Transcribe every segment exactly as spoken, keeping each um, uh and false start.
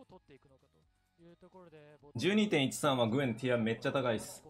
じゅうにてんいちさん はグエンティアめっちゃ高いっす。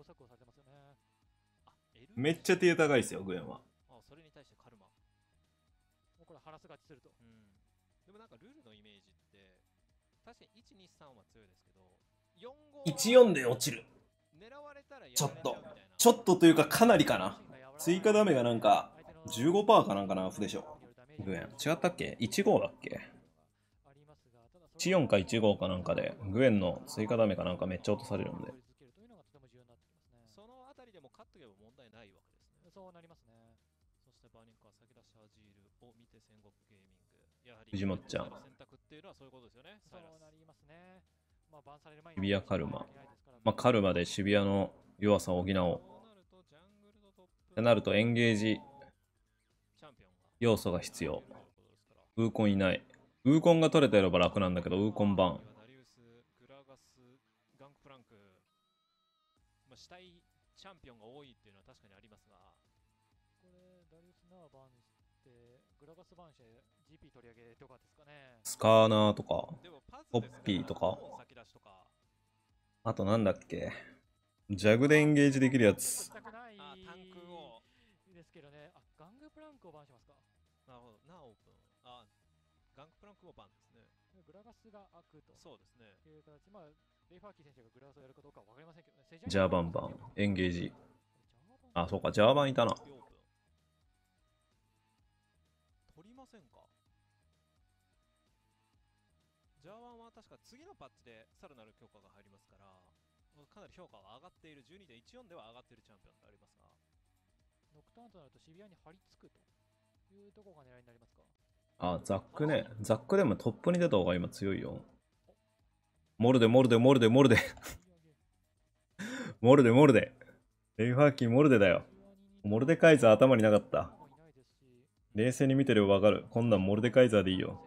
めっちゃティア高いっすよ、グエンは。 あ、それに対してカルマ。もうこれハラス勝ちすると。 うん。でもなんかルールのイメージって、確かにいち、に、さんは強いですけど、よん、ご。 いち、よんで落ちる。 狙われたらやられちょっと。 ちゃうみたいな。 ちょっとというかかなりかな。追加ダメがなんか じゅうごパーセント かなんかな、オフでしょ。グエン。違ったっけ ?いちご だっけ ?いちよん かいちごかなんかで、グエンの追加ダメかなんかめっちゃ落とされるんで。 そのあたりでも勝っとけば問題ないわけですね。 そうなりますね。 そしてバーニンカー先出しアジールを見て戦国ゲーミング。やはり藤本ちゃん。 選択っていうのはそういうことですよね。 そうなりますね。まあ、バンされる前に渋谷カルマ。まあ、カルマで渋谷の弱さを補おう。ってなるとエンゲージ要素が必要。ウーコンいない。ウーコンが取れてれば楽なんだけど、ウーコンバン。 ダリウス、グラガス、ガンクプランク。まあ、死体チャンピオンが多いっていうのは確かにありますが。 これ、ダリウスナーバンして、グラガスバンして ジーピー 取り上げとかですかね。 スカーナーとか、ホッピーとか。あとなんだっけ。ジャグでエンゲージできるやつ。 あ、タンクを。 ですけどね。あ、ガングプランクをバンしますか。 なるほど。なオープン。あ、ガンクプランクもバンですね。 グラガスが開くと。 そうですね。 いう形。まあ、レイファーキー選手がグラガスをやるかどうかは分かりませんけどね。 ジャーバンバン、エンゲージ。あ、そうか、ジャーバンいたな。 取りませんか。ジャーバンは確か次のパッチでさらなる強化が入りますから、かなり評価は上がっている じゅうにてんいちよん では上がっているチャンピオンでありますが、 ノクターンとなると渋谷に張り付くというところが狙いになりますか。 あ、ザックね。ザックでもトップに出た方が今強いよ。モルデ、モルデ、モルデ、モルデ。モルデ、モルデ。レイファーキー、モルデだよ。モルデカイザー頭になかった。冷静に見てればわかる。こんなんモルデカイザーでいいよ。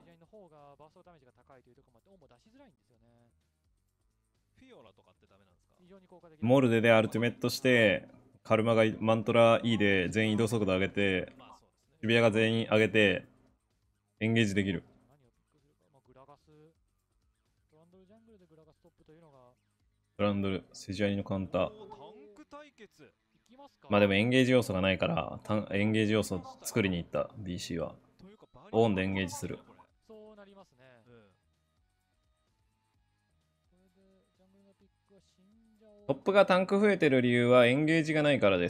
モルデでアルティメットして、カルマがマントラ E で全員移動速度上げて、渋谷が全員上げて、エンゲージできる。トランドル、セジュアニのカウンター。まあでもエンゲージ要素がないから、エンゲージ要素作りに行った ビーシー は。オンでエンゲージする。 そうなりますね。 トップがタンク増えてる理由はエンゲージがないからです。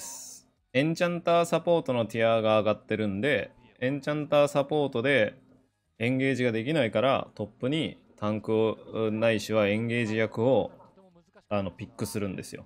エンチャンターサポートのティアが上がってるんで、エンチャンターサポートでエンゲージができないからトップにタンクをないしはエンゲージ役をあのピックするんですよ。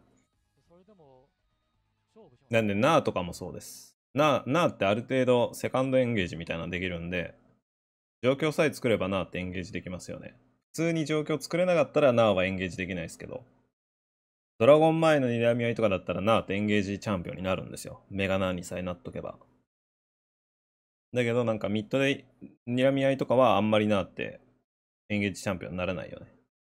なんでナーとかもそうです。ナー、ナーってある程度セカンドエンゲージみたいなのできるんで、状況さえ作ればナーってエンゲージできますよね。普通に状況作れなかったらナーはエンゲージできないですけど、ドラゴン前の睨み合いとかだったらナーってエンゲージチャンピオンになるんですよ。メガナーにさえなっとけば。だけどなんかミッドで睨み合いとかはあんまりナーってエンゲージチャンピオンにならないよね。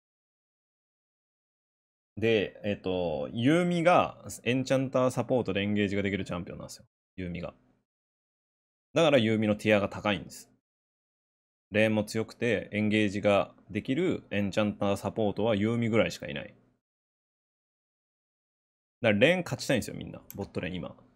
で、えっと、ユーミがエンチャンターサポートでエンゲージができるチャンピオンなんですよ。ユーミが。だからユーミのティアが高いんです。レーンも強くてエンゲージができるエンチャンターサポートはユーミぐらいしかいない。だからレーン勝ちたいんですよ、みんな。ボットレーン今。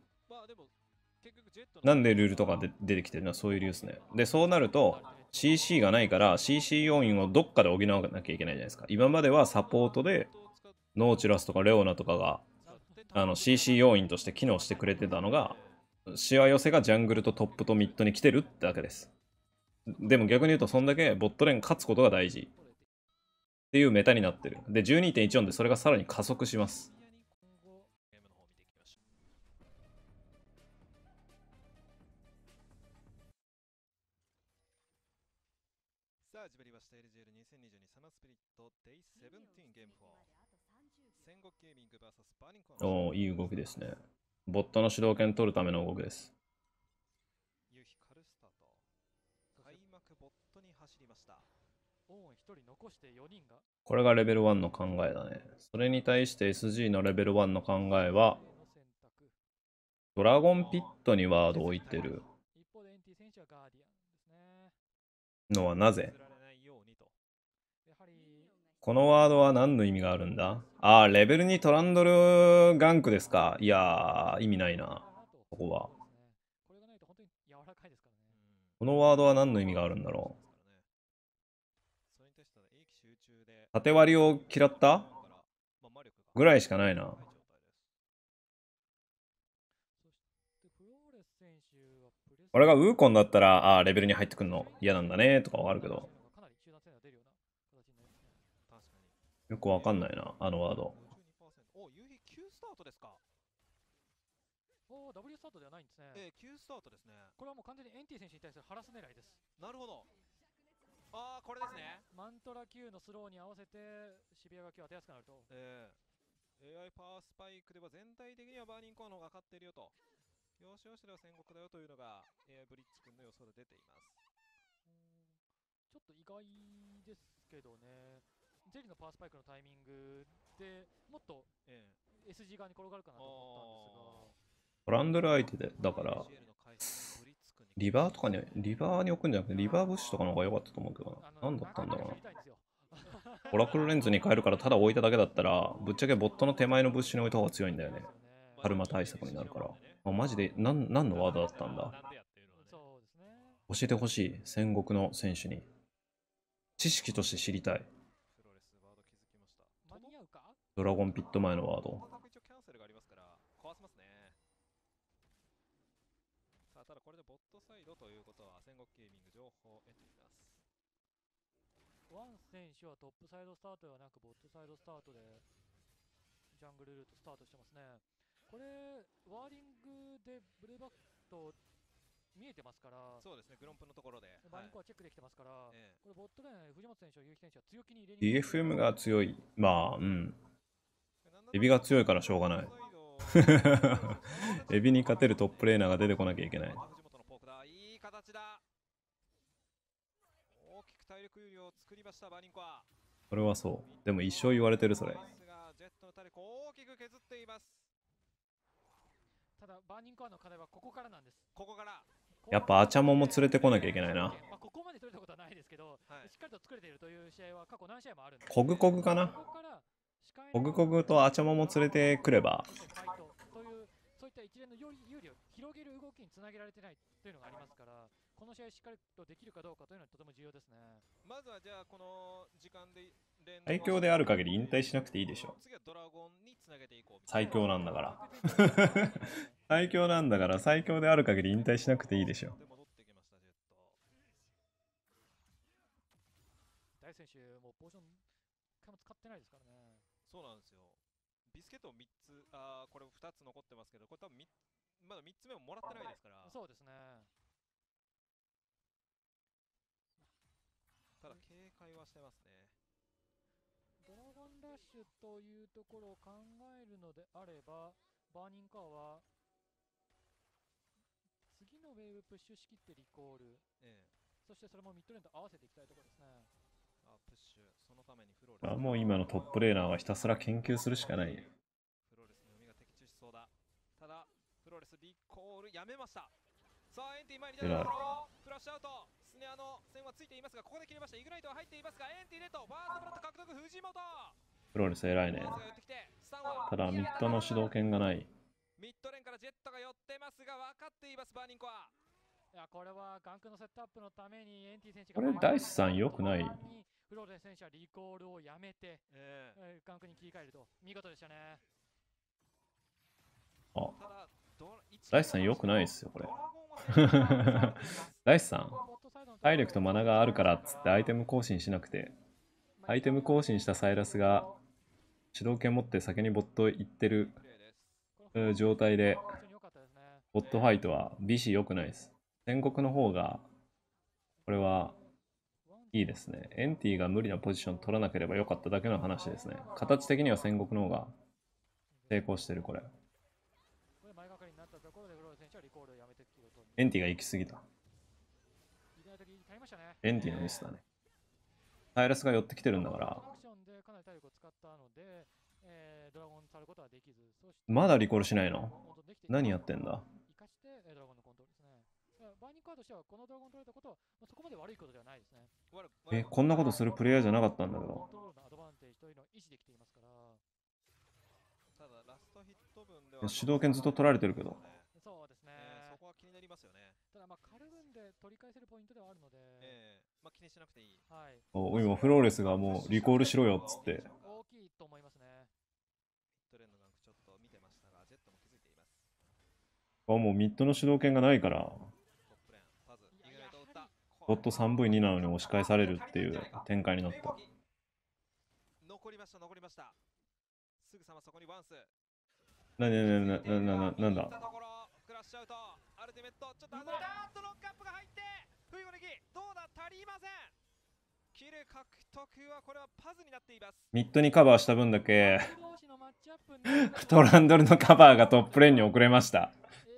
なんでルールとかで出てきてるのはそういう理由ですね。で、そうなると シーシー がないから シーシー 要因をどっかで補わなきゃいけないじゃないですか。今まではサポートでノーチュラスとかレオナとかがあの シーシー 要因として機能してくれてたのが、しわ寄せがジャングルとトップとミッドに来てるってわけです。でも逆に言うとそんだけボットレーン勝つことが大事っていうメタになってる。で じゅうにてんいちよん でそれがさらに加速します。 さあ始まりました エルジーエルにせんにじゅうに サマースピリット デイセブンティーン ゲームフォー戦国ゲーミング ブイエス バーニンコン。 おお、いい動きですね。ボットの主導権取るための動きです。 ユヒカルスタート。開幕ボットに走りました。 これがレベルワンの考えだね。それに対して エスジー のレベルワンの考えは、ドラゴンピットにワードを置いてるのはなぜ？ このワードは何の意味があるんだ？ああ、レベルにトランドルガンクですか。いやー、意味ないな。ここは。 これがないと本当に柔らかいですからね。 このワードは何の意味があるんだろそれに対しては英気集中でう。縦割りを嫌ったぐらいしかないな。 そしてフローレス選手はプレス俺がウーコンだったら、ああ、レベルに入ってくんの嫌なんだねとかわかるけど、 かなり集団性が出るような形になりますね。 確かに。 よくわかんないな、あのワード。 ごじゅうにパーセント。お、夕日きゅうスタートですか。 おー、ダブリュー スタートではないんですね。 えー、きゅうスタートですね。 これはもう完全にエンティ選手に対するハラス狙いです。 なるほど。ああ、これですね。 マントラ Q のスローに合わせてシビアが Q 当てやすくなると。 えー、エーアイ パワースパイクでは全体的にはバーニンコアの方が勝っているよと。よしよしでは戦国だよというのが エーアイ ブリッジ君の予想で出ています。 ちょっと意外ですけどね。ゼリーのパワースパイクのタイミングでもっと エスジー 側に転がるかなと思ったんですが。 トランドル相手で、だから、リバーとかに、リバーに置くんじゃなくて、リバーブッシュとかの方が良かったと思うけどな。何だったんだろうな。オラクルレンズに変えるからただ置いただけだったら、ぶっちゃけボットの手前のブッシュに置いた方が強いんだよね。カルマ対策になるから。あ、マジで、なん、何のワードだったんだ。教えてほしい、戦国の選手に。知識として知りたい。ドラゴンピット前のワード。 ただこれでボットサイドということは戦国ゲーミング情報を得ています。 ワン選手はトップサイドスタートではなくボットサイドスタートでジャングルルートスタートしてますね。これワーリングでブレイバット見えてますから。 そうですね、グロンプのところでバーニンコはチェックできてますから、はい、これボットレーン藤本選手、結城選手は強気に入れにディーエフエム が強い。まあ、うん。エビが強いからしょうがない。エビに勝てるトップレーナーが出てこなきゃいけない。 いい形だ。大きく体力有利を作りましたバーニンコア。 それはそう。でも一生言われてるそれ。 ジェットの体力大きく削っています。 ただバーニンコアの課題はここからなんです。 ここから。 やっぱアチャモンも連れてこなきゃいけないな。 まあ、ここまで取れたことはないですけど、はい、しっかりと作れているという試合は過去何試合もあるんで。 コグコグかな。コグコグとアチャモンも連れてくれば。 というそういった一連の有利を広げる動きにつなげられてないというのがありますから、この試合しっかりとできるかどうかというのはとても重要ですね。 まずはじゃあこの時間で最強である限り引退しなくていいでしょ。 次はドラゴンにつなげていこう。 最強なんだから。最強なんだから最強である限り引退しなくていいでしょ。 大選手もうポーション一回も使ってないですからね。 そうなんですよ。ビスケットみっつ、あーこれふたつ残ってますけど、これ多分まだみっつめももらってないですから。 そうですね。 ただ警戒はしてますね。 ドラゴンラッシュというところを考えるのであれば、バーニンカーは次のウェーブプッシュしきってリコール、ええ、そしてそれもミッドレーンと合わせていきたいところですね。 あ、プッシュ、そのためにフローレス。 あ、もう今のトップレーナーはひたすら研究するしかない。 フローレスの読みが的中しそうだ。ただ、フローレスリコールやめました。さあ、エンティ前に出たところ、フラッシュアウト。スネアの線はついていますが、ここで切れました。イグナイトは入っていますが、エンティレッド、ファーストブラッド獲得、藤本。 フローレス偉いね。ただ、ミッドの主導権がない。 ミッドレーンからジェットが寄ってますが、分かっています、バーニンコア。 いや、これはガンクのセットアップのためにエンティ選手が。これ、ダイスさん良くない。 フローレス選手はリコールをやめて、えー、ガンクに切り替えると。見事でしたね。 あ、ダイスさん良くないですよ、これ。ダイスさん、体力とマナがあるからっつってアイテム更新しなくて、アイテム更新したサイラスが主導権持って先にボット行ってる状態で、ボットファイトは ビーシー 良くないです。戦国の方が、これはいいですね。エンティが無理なポジション取らなければよかっただけの話ですね。形的には戦国の方が成功してる、これ。エンティが行き過ぎた。エンティのミスだね。サイラスが寄ってきてるんだから。まだリコールしないの？何やってんだ？ バーニンカーとしてはこのドラゴン取れたことはそこまで悪いことではないですね。 え、こんなことするプレイヤーじゃなかったんだけど。 維持できていますから。 ただラストヒット分では主導権ずっと取られてるけど。 そうですね、 えーそこは気になりますよね。 ただまあカルブンで取り返せるポイントではあるので、 えーまあ、気にしなくていい。 はい、 お今フローレスがもうリコールしろよっつって。 大きいと思いますね。 ミッドレーンのガンクちょっと見てましたが、ジェットも気づいています。 あもうミッドの主導権がないから、 トップレーン、パズ、イグナイト打った。 ボット スリーブイツー なのに押し返されるっていう展開になった。 残りました、残りました。すぐさまそこにワンス。 なになになになになんだクラッシュアウト、アルティメット、ちょっと外れた。あっとノックアップが入って、不意攻撃、どうだ、足りません。キル獲得はこれはパズになっています。 ミッドにカバーした分だけ同士のマッチアップになるとトランドルのカバーがトップレーンに遅れました。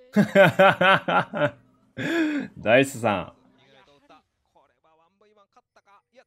ダイスさん。 イグナイト打った。これは ワンブイワン 勝ったか。いや、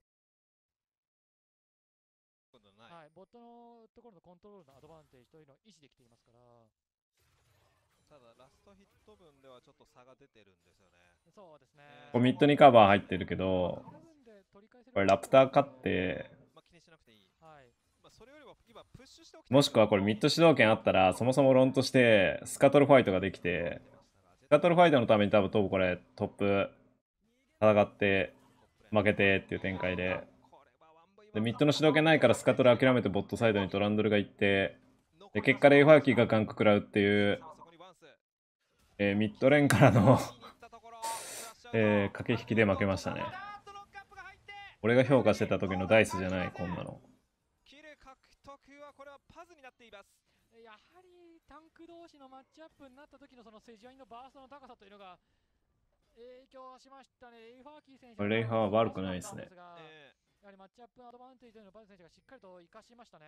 ことない。 はい、ボットのところのコントロールのアドバンテージというのを維持できていますから。 ただラストヒット分ではちょっと差が出てるんですよね。 そうですね。 これミッドにカバー入ってるけど、 カルブンで取り返せるこれラプター勝ってまあ気にしなくていい。 はい、 まあそれよりは今プッシュしておきたい。 もしくはこれミッド主導権あったらそもそもロンとしてスカトルファイトができて、スカトルファイトのために多分多分これトップ戦って負けてっていう展開で、でミッドの主導権ないからスカトル諦めてボットサイドにトランドルが行って、で結果レイファーキーがガンク食らうっていう、えーミッドレーンからの、えー駆け引きで負けましたね。俺が評価してた時のダイスじゃない、こんなの。 キル獲得はこれはパズになっています。 やはりタンク同士のマッチアップになった時のそのセジュアインのバーストの高さというのが影響しましたね。レイファーキー選手、 レイファーは悪くないですね。 えやはりマッチアップのアドバンテージというのをバズ選手がしっかりと生かしましたね。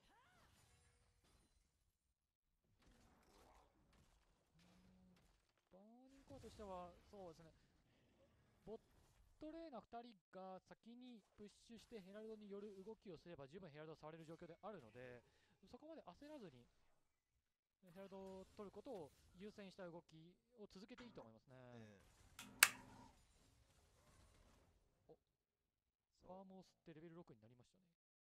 バーニンコアとしてはそうですね、ボットレーナーふたりが先にプッシュしてヘラルドによる動きをすれば十分ヘラルドを触れる状況であるので、そこまで焦らずにヘラルドを取ることを優先した動きを続けていいと思いますね。 えおファームを吸ってレベルろくになりましたね。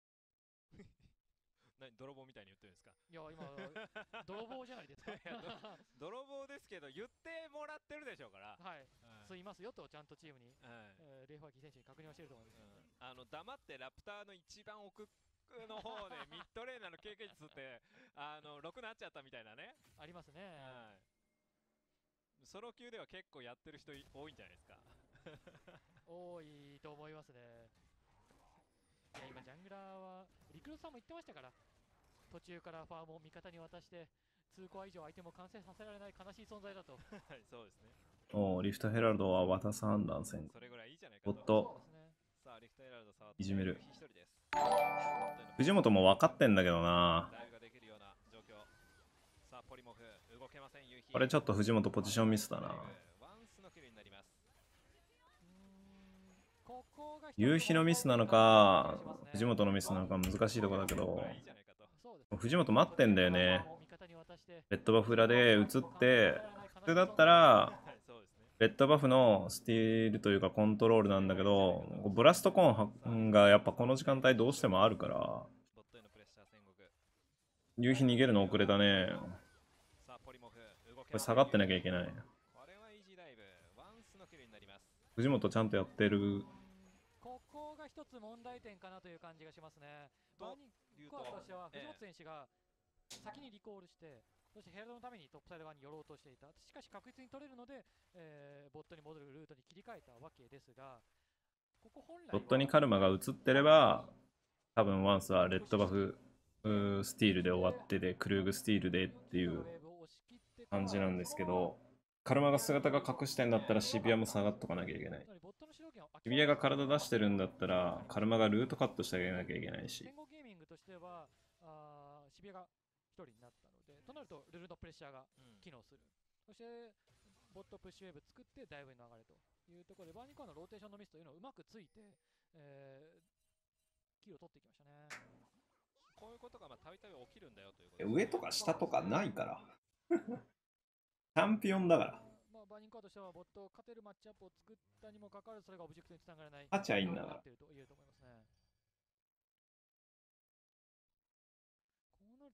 何泥棒みたいに言ってるんですか。 いや今泥棒じゃないですか。 いやど泥棒ですけど言ってもらってるでしょうから。 はい、 はい吸いますよとちゃんとチームに、 はいえーレイファーキー選手に確認をしていると思います。 うんあの黙ってラプターの一番奥の方でミッドレーナーの経験値ってあのろくなっちゃったみたいなね。 ありますね。 はいソロ級では結構やってる人い多いんじゃないですか。 多いと思いますね。いや今ジャングラーはリクルートさんも言ってましたから、途中からファームを味方に渡してにコア以上相手も完成させられない悲しい存在だと。 はいそうですね。 おリフトヘラルドは渡さん断線。 それぐらいいいじゃないかと。 ボットそうですね。 さあリフトエラルド触っていじめる。 一人です。 藤本も分かってんだけどな。 ライブができるような状況。さあポリモフ動けません。夕日これちょっと藤本ポジションミスだな。 ワンスのキルになります。 うーんここが一つ夕日のミスなのか藤本のミスなのか難しいところだけど、 いいじゃないかと。 そうですね、 藤本待ってんだよね。 味方に渡してレッドバフ裏で移って普通だったらはいそうですね。 レッドバフのスティールというかコントロールなんだけど、ブラストコーンがやっぱこの時間帯どうしてもあるから、 ボットへのプレッシャー戦国。 夕日逃げるの遅れたね。 さあポリモフ動けこれ下がってなきゃいけない。 これはイージーダイブワンスのキルになります。 藤本ちゃんとやってる。 ここが一つ問題点かなという感じがしますね。バーニンコアとしては藤本選手が先にリコールして、そしてヘラルドのためにトップサイド側に寄ろうとしていた。しかし確実に取れるので、えーボットに戻るルートに切り替えたわけですが、ここ本来はドットにカルマが映ってれば多分ワンスはレッドバフうースティールで終わってでクルーグスティールでっていう感じなんですけど、カルマが姿が隠してんだったらシビアも下がっとかなきゃいけない。シビアが体出してるんだったらカルマがルートカットしてあげなきゃいけないし。 戦後ゲーミングとしてはあーシビアがひとりになったので、となるとルルのプレッシャーが機能する、そしてボットプッシュウェーブ作ってダイブに流れというところで、バーニンコアのローテーションのミスというのをうまくついて、えー、キルを取っていきましたね。 こういうことがまあたびたび起きるんだよということです。 上とか下とかないからチャンピオンだから。 まあ、バーニンコアとしてはボットを勝てるマッチアップを作ったにもかかわらず、それがオブジェクトにつながらない勝ちゃいいんだからと言えると思いますね。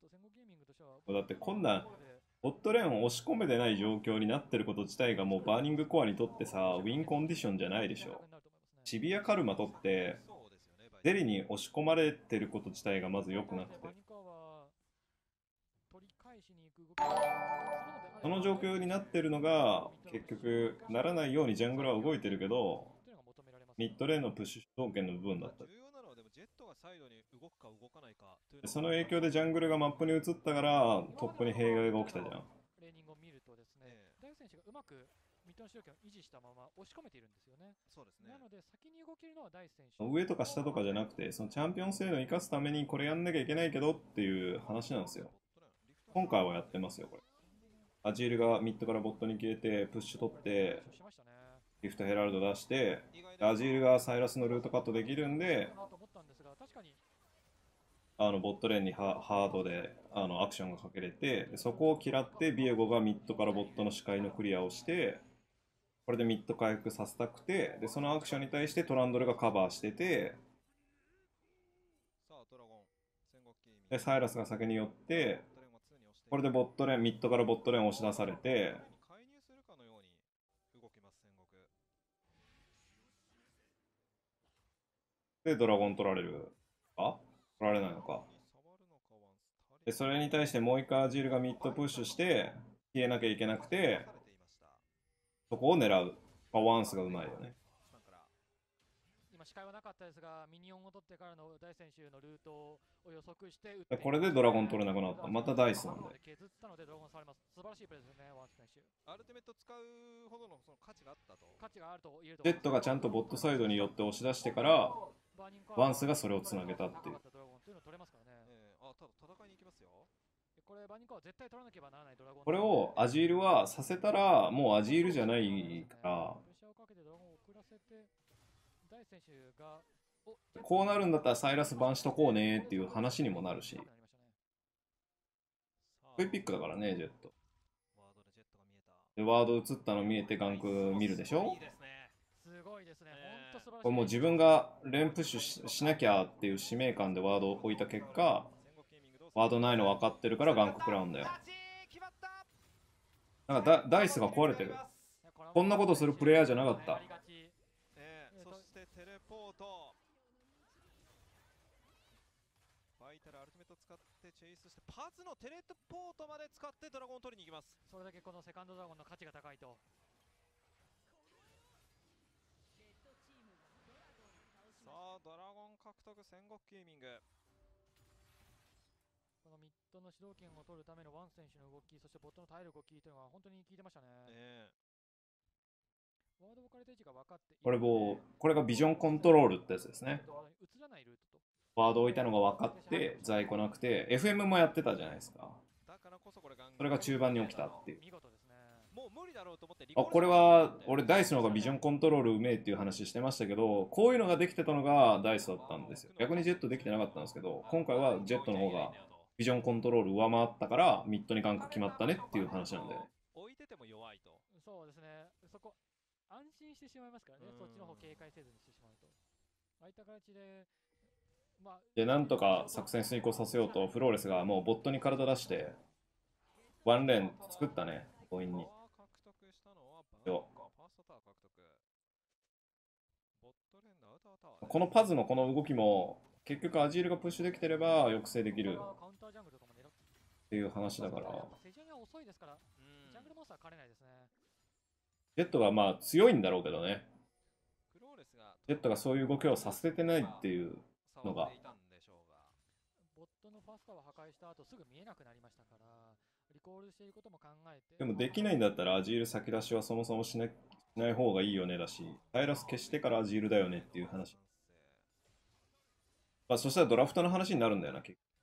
と戦国ゲーミングとしてはだってこんなボットレーンを押し込めてない状況になってること自体がもうバーニングコアにとってさ、ウィンコンディションじゃないでしょ。シビアカルマとってゼリに押し込まれてること自体がまず良くなくて、その状況になってるのが結局ならないようにジャングルは動いてるけど、ミッドレーンのプッシュ主導権の部分だった。その影響でジャングルがマップに移ったからトップに弊害が起きたじゃん。 レーニングを見るとですね、ダイス選手がうまくミッドの主導権を維持したまま押し込めているんですよね。そうですね。なので先に動けるのはダイス選手。 上とか下とかじゃなくて、そのチャンピオン制度を生かすためにこれやんなきゃいけないけどっていう話なんですよ。今回はやってますよ、これ。アジールがミッドからボットに消えて、プッシュ取って、リフトヘラルド出して、アジールがサイラスのルートカットできるんで、あのボットレーンにハードであのアクションがかけれて、そこを嫌ってビエゴがミッドからボットの視界のクリアをして、これでミッド回復させたくて、でそのアクションに対してトランドルがカバーしてて、でサイラスが先に寄って、これでボットレーン、ミッドからボットレーン押し出されて、でドラゴン取られるか取られないのか。でそれに対してもう一回アジールがミッドプッシュして消えなきゃいけなくて、そこを狙う。まあ、ワンスがうまいよね。 今視界はなかったですが、ミニオンを取ってからのダイ選手のルートを予測して打って、 これでドラゴン取れなくなった。またダイスなんで。 削ったのでドラゴン触れます。素晴らしいプレーですね、ワンス選手。 アルティメット使うほどのその価値があったと。 価値があると言えると。 ジェットがちゃんとボットサイドに寄って押し出してから、ワンスがそれをつなげたっていう。これをアジールはさせたらもうアジールじゃないから、こうなるんだったらサイラスバンしとこうねっていう話にもなるし、クイピックだからね、ジェット。でワード映ったの見えてガンク見るでしょ。これもう自分がレーンプッシュ し, しなきゃっていう使命感でワードを置いた結果、ワードないの分かってるからガンク食らうんだよ。なんか ダ, ダイスが壊れてる。こんなことするプレイヤーじゃなかった。 そしてテレポート。バイタルアルティメット使ってチェイスして、パズのテレポートまで使ってドラゴンを取りに行きます。 それだけこのセカンドドラゴンの価値が高いと。 さあドラゴン獲得、戦国ゲーミング。 このミッドの主導権を取るためのワン選手の動き、そしてボットの耐える動きというのは本当に効いてましたね。ねワード置かれた位置が分かって、 これもうこれがビジョンコントロールってやつですね。 映らないルートとワード置いたのが分かって在庫なくて エフエム もやってたじゃないですか。それが中盤に起きたっていう。あ、これは俺ダイスの方がビジョンコントロールうめえっていう話してましたけど、こういうのができてたのがダイスだったんですよ。逆にジェットできてなかったんですけど、今回はジェットの方がビジョンコントロール上回ったからミッドにガンク決まったねっていう話なんで、ね、 置いてても弱いと。 そうですね、そこ安心してしまいますからね、そっちの方警戒せずにしてしまうと。ああいった形で、 まあ、でなんとか作戦遂行させようとフローレスがもうボットに体出してワンレーン作ったね、強引に。よこのパズのこの動きも結局アジールがプッシュできてれば抑制できるっていう話だから、ジェットがまあ強いんだろうけどね、ジェットがそういう動きをさせてないっていうのが。 ボットのファスターを破壊した後すぐ見えなくなりましたから、リコールしていることも考えて。 でもできないんだったらアジール先出しはそもそもしな、しない方がいいよねだし、サイラス消してからアジールだよねっていう話。まあ、そしたらドラフトの話になるんだよな、結構。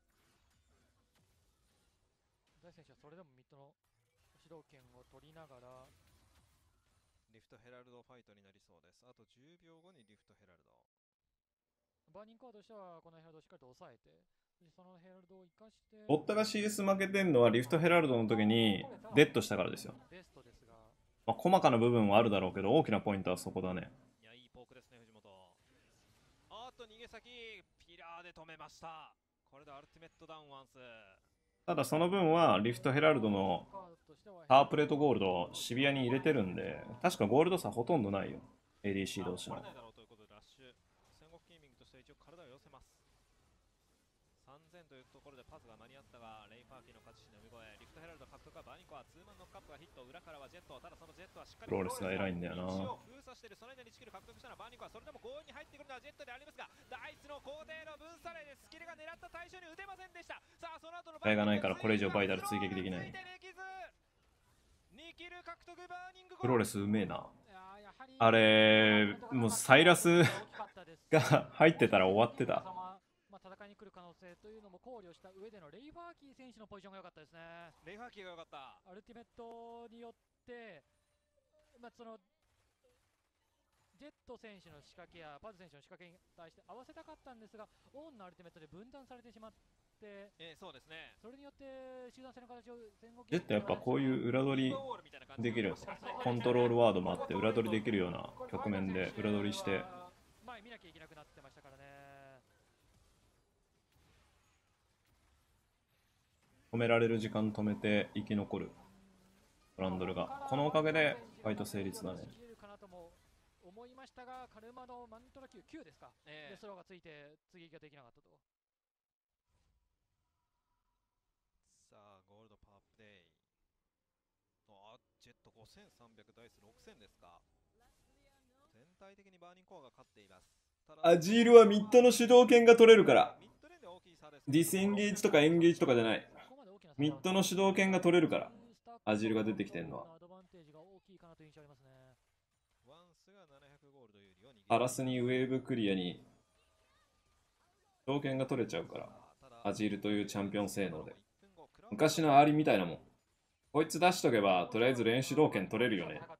大選手はそれでもミッドの主導権を取りながら、 リフトヘラルドファイトになりそうです。あとじゅうびょうごにリフトヘラルド。 バーニングコアとしてはこのヘラルドをしっかりと抑えて、そのヘラルドを生かして。 ボッタが シーエス 負けてんのはリフトヘラルドの時にデッドしたからですよ。まあ、細かな部分はあるだろうけど、大きなポイントはそこだね。 いや、いいポークですね、藤本。あっと、逃げ先、ピラーで止めました。これでアルティメットダウンワンス。 ただその分はリフトヘラルドのタープレートゴールドをシビアに入れてるんで、確かゴールド差ほとんどないよ。エーディーシー 同士の。 戦国ゲーミングとして一応体を寄せます。さんぜんというところでパスが間に合ったが、レイパーキーの勝ちしの見声、リフトヘラルド獲得はバーニコア、ツーマンノックアップがヒット、裏からはジェット、ただそのジェットはしっかりローレスが偉いんだよな。 封鎖している、その間にいちキル獲得したのはバーニコア、それでも強引に入ってくるのはジェットでありますが、ダイスの皇帝の分されでスキルが狙った対象に打てませんでした。さあ、その後の替えがないからこれ以上バイタル追撃できない。 にキル獲得、バーニングフローレスうめえな。 いやーやはりあれ、もうサイラス大きかったですが入ってたら終わってた。 まあ、戦いに来る可能性というのも考慮した上でのレイバーキー選手のポジションが良かったですね。 レイファーキーが良かった。 アルティメットによって、まあ、そのジェット選手の仕掛けやパズ選手の仕掛けに対して合わせたかったんですが、オーンのアルティメットで分断されてしまって、 えー、そうですね。 それによって集団戦の形を戦国ジェットやっぱこういう裏取りできるんですよ。コントロールワードもあって裏取りできるような局面で裏取りして前見なきゃいけなくなってましたからね。 止められる時間止めて生き残るブランドルが、このおかげでファイト成立だね。 思いましたが、カルマのマントラ級きゅうですか、えー、でスローがついて追撃ができなかったと。 さあ、ゴールドパワープレイ。あ、ジェットごせんさんびゃくダイスろくせんですか。全体的にバーニングコアが勝っています。 アジールはミッドの主導権が取れるから、ディスエンゲージとかエンゲージとかじゃない、ミッドの主導権が取れるから、アジールが出てきてるのは。アラスにウェーブクリアに主導権が取れちゃうから、アジールというチャンピオン性能で。昔のアーリみたいなもん。こいつ出しとけば、とりあえず連主導権取れるよね。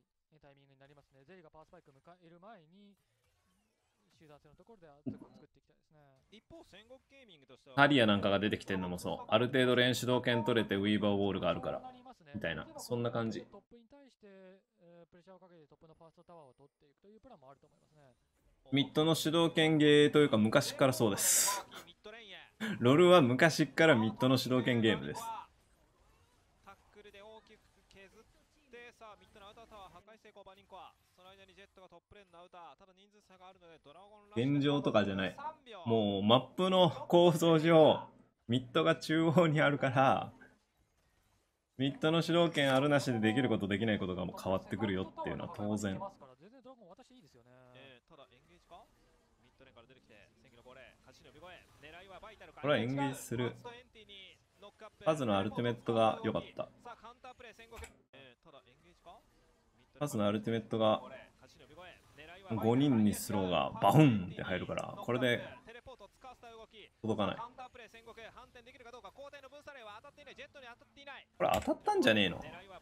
ハリアなんかが出てきてるのもそう。ある程度連主導権取れてウィーバーウォールがあるから。みたいな。そんな感じ。 トップに対してプレッシャーをかけてトップのファーストタワーを取っていくというプランもあると思いますね。 ミッドの主導権ゲーというか昔からそうです。ロルは昔からミッドの主導権ゲームです。 タックルで大きく削って、さあミッドのアウタータワー破壊成功、バーニンコア。その間にジェットがトップレーンのアウター、ただ人数差があるのでドラゴンラッシュ。 現状とかじゃない。もうマップの構造上、ミッドが中央にあるから、ミッドの主導権あるなしでできることできないことがもう変わってくるよっていうのは当然。これはエンゲージする。パズのアルティメットが良かった。パズのアルティメットがごにんにスローがバフンって入るから、これで届かない。これ当たったんじゃねえの？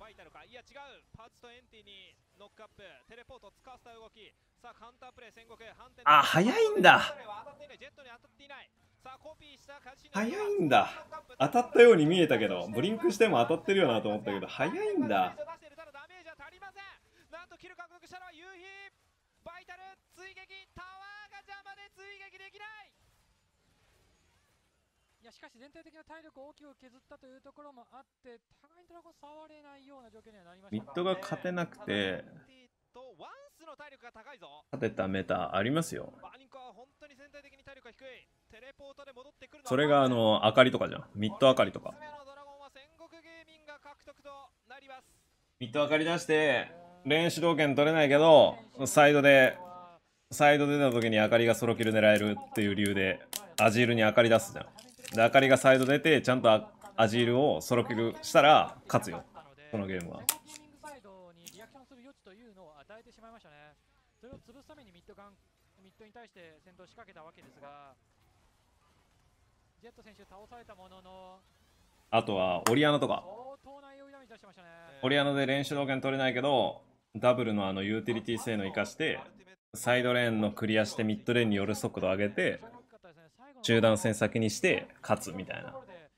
あ、早いんだ。早いんだ。当たったように見えたけど、ブリンクしても当たってるよなと思ったけど、早いんだ。 なんとキル獲得したのは夕日。バイタル追撃、タワーが邪魔で追撃できない。 いやしかし全体的な体力を大きく削ったというところもあって、互いにドラゴン触れないような状況にはなりました。 ミッドが勝てなくて勝てたメタありますよ。それがあの明かりとかじゃん。ミッド明かりとか。ミッド明かり出して連主導権取れないけど、サイドでサイド出た時に明かりがソロキル狙えるっていう理由でアジールに明かり出すじゃん。で明かりがサイド出てちゃんとアジールをソロキルしたら勝つよ、このゲームは。 それを潰すためにミッドガンミッドに対して戦闘を仕掛けたわけですが、ジェット選手倒されたものの、 あとはオリアナとか。オリアナで連主導権取れないけど、ダブルのあのユーティリティ性能を生かしてサイドレーンのクリアしてミッドレーンに寄る速度を上げて中断戦先にして勝つみたいな。だ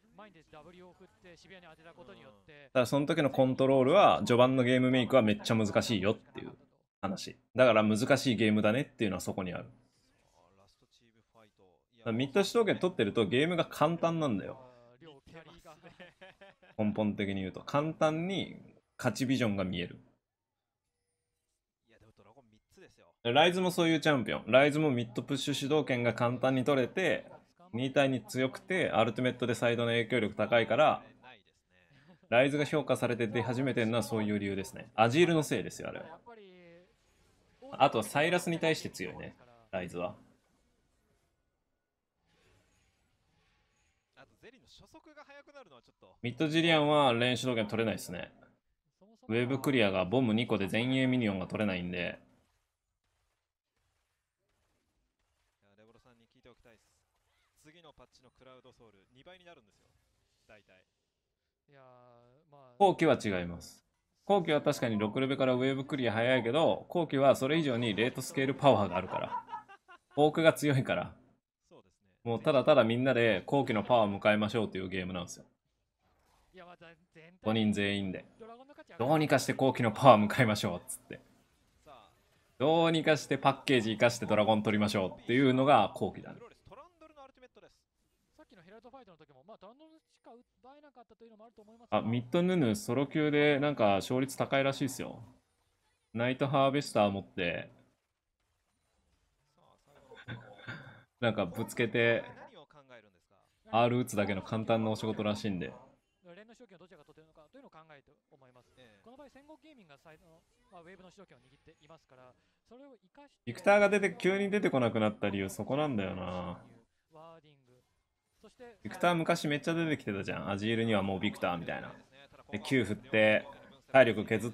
からその時のコントロールは序盤のゲームメイクはめっちゃ難しいよっていう話。だから難しいゲームだねっていうのはそこにある。ミッド主導権取ってるとゲームが簡単なんだよ。 見えますね。 根本的に言うと簡単に勝ちビジョンが見える。 いやでもドラゴンみっつですよ。 ライズもそういうチャンピオン。ライズもミッドプッシュ主導権が簡単に取れてに対に強くてアルティメットでサイドの影響力高いからないですね。 ライズが評価されて出始めてるのはそういう理由ですね。アジールのせいですよあれは。 やっぱりあとはサイラスに対して強いねライズは。 あとゼリーの初速が速くなるのはちょっと。 ミッドジリアンはレーン主導権取れないですね。ウェーブクリアがボムにこで前衛ミニオンが取れないんで。 いやレボロさんに聞いておきたいです。次のパッチのクラウドソウルにばいになるんですよ。大体。 いやーまあ後期は違います。後期は確かにろくレベからウェーブクリア早いけど後期はそれ以上にレートスケールパワーがあるからオークが強いからそうですね。 もうただただみんなで後期のパワーを迎えましょうというゲームなんですよ。 いやまあ全体ごにん全員でドラゴンの価値上がるどうにかして後期のパワー迎えましょうっつってさあ、 どうにかしてパッケージ生かしてドラゴン取りましょうっていうのが後期だねフ。ローレストランドルのアルティメットです。 さっきのヘラルトファイトの時もまあトランドルしか奪えなかったというのもあると思いますあ、ミッドヌヌソロ級でなんか勝率高いらしいですよ。ナイトハーベスター持ってさあ、最後のなんかぶつけて何を考えるんですか。 R 打つだけの簡単なお仕事らしいんで。 連の主導権をどちらが取っているのかというのを考えて思います。 ええこの場合、戦国ゲーミングがサイドの、まあ、ウェーブの主導権を握っていますから、それを生かして。 ビクターが出て急に出てこなくなった理由そこなんだよな。 ワーディング。そして、 ビクター昔めっちゃ出てきてたじゃん。アジールにはもうビクターみたいな。で、Q 振って、体力削って、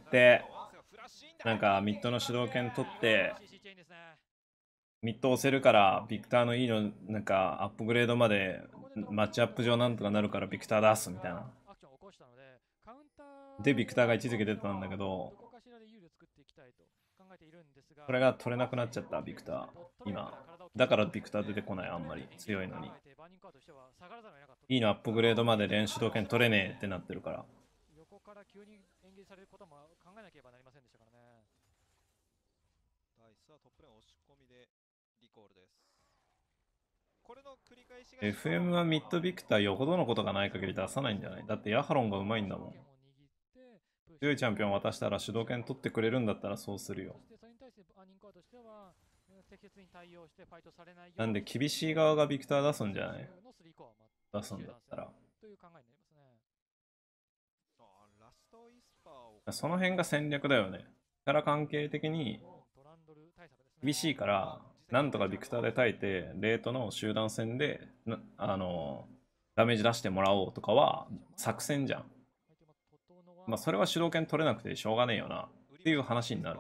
なんかミッドの主導権取って、 シーシー チェインですね。 ミッド押せるからビクターのいいのなんかアップグレードまでマッチアップ上なんとかなるからビクター出すみたいな。 アクションを起こしたので、カウンターでビクターが一時期出てたんだけどどこかしらで有利を作っていきたいと考えているんですが、 これが取れなくなっちゃったビクター今。だからビクター出てこないあんまり強いのに。いいのアップグレードまで連主導権取れねえってなってるから。 横から急に演技されることも考えなければなりませんでしたからね。 ダイスはトップレーン押し込みでリコールです。これの繰り返しがエフエム はミッドビクターよほどのことがない限り出さないんじゃない？だってヤハロンがうまいんだもん。強いチャンピオン渡したら主導権取ってくれるんだったらそうするよ。 そしてそれに対してアニンコアとしては適切に対応してファイトされないようになんで厳しい側がビクター出すんじゃない？ のスリーコアを出すんだったら。 という考えになりますね。 あラストイスパーをその辺が戦略だよね。力関係的にトランドル対策ですね。 厳しいからなんとかビクターで耐えてレートの集団戦でなあのダメージ出してもらおうとかは作戦じゃん。まあそれは主導権取れなくてしょうがねえよなっていう話になる。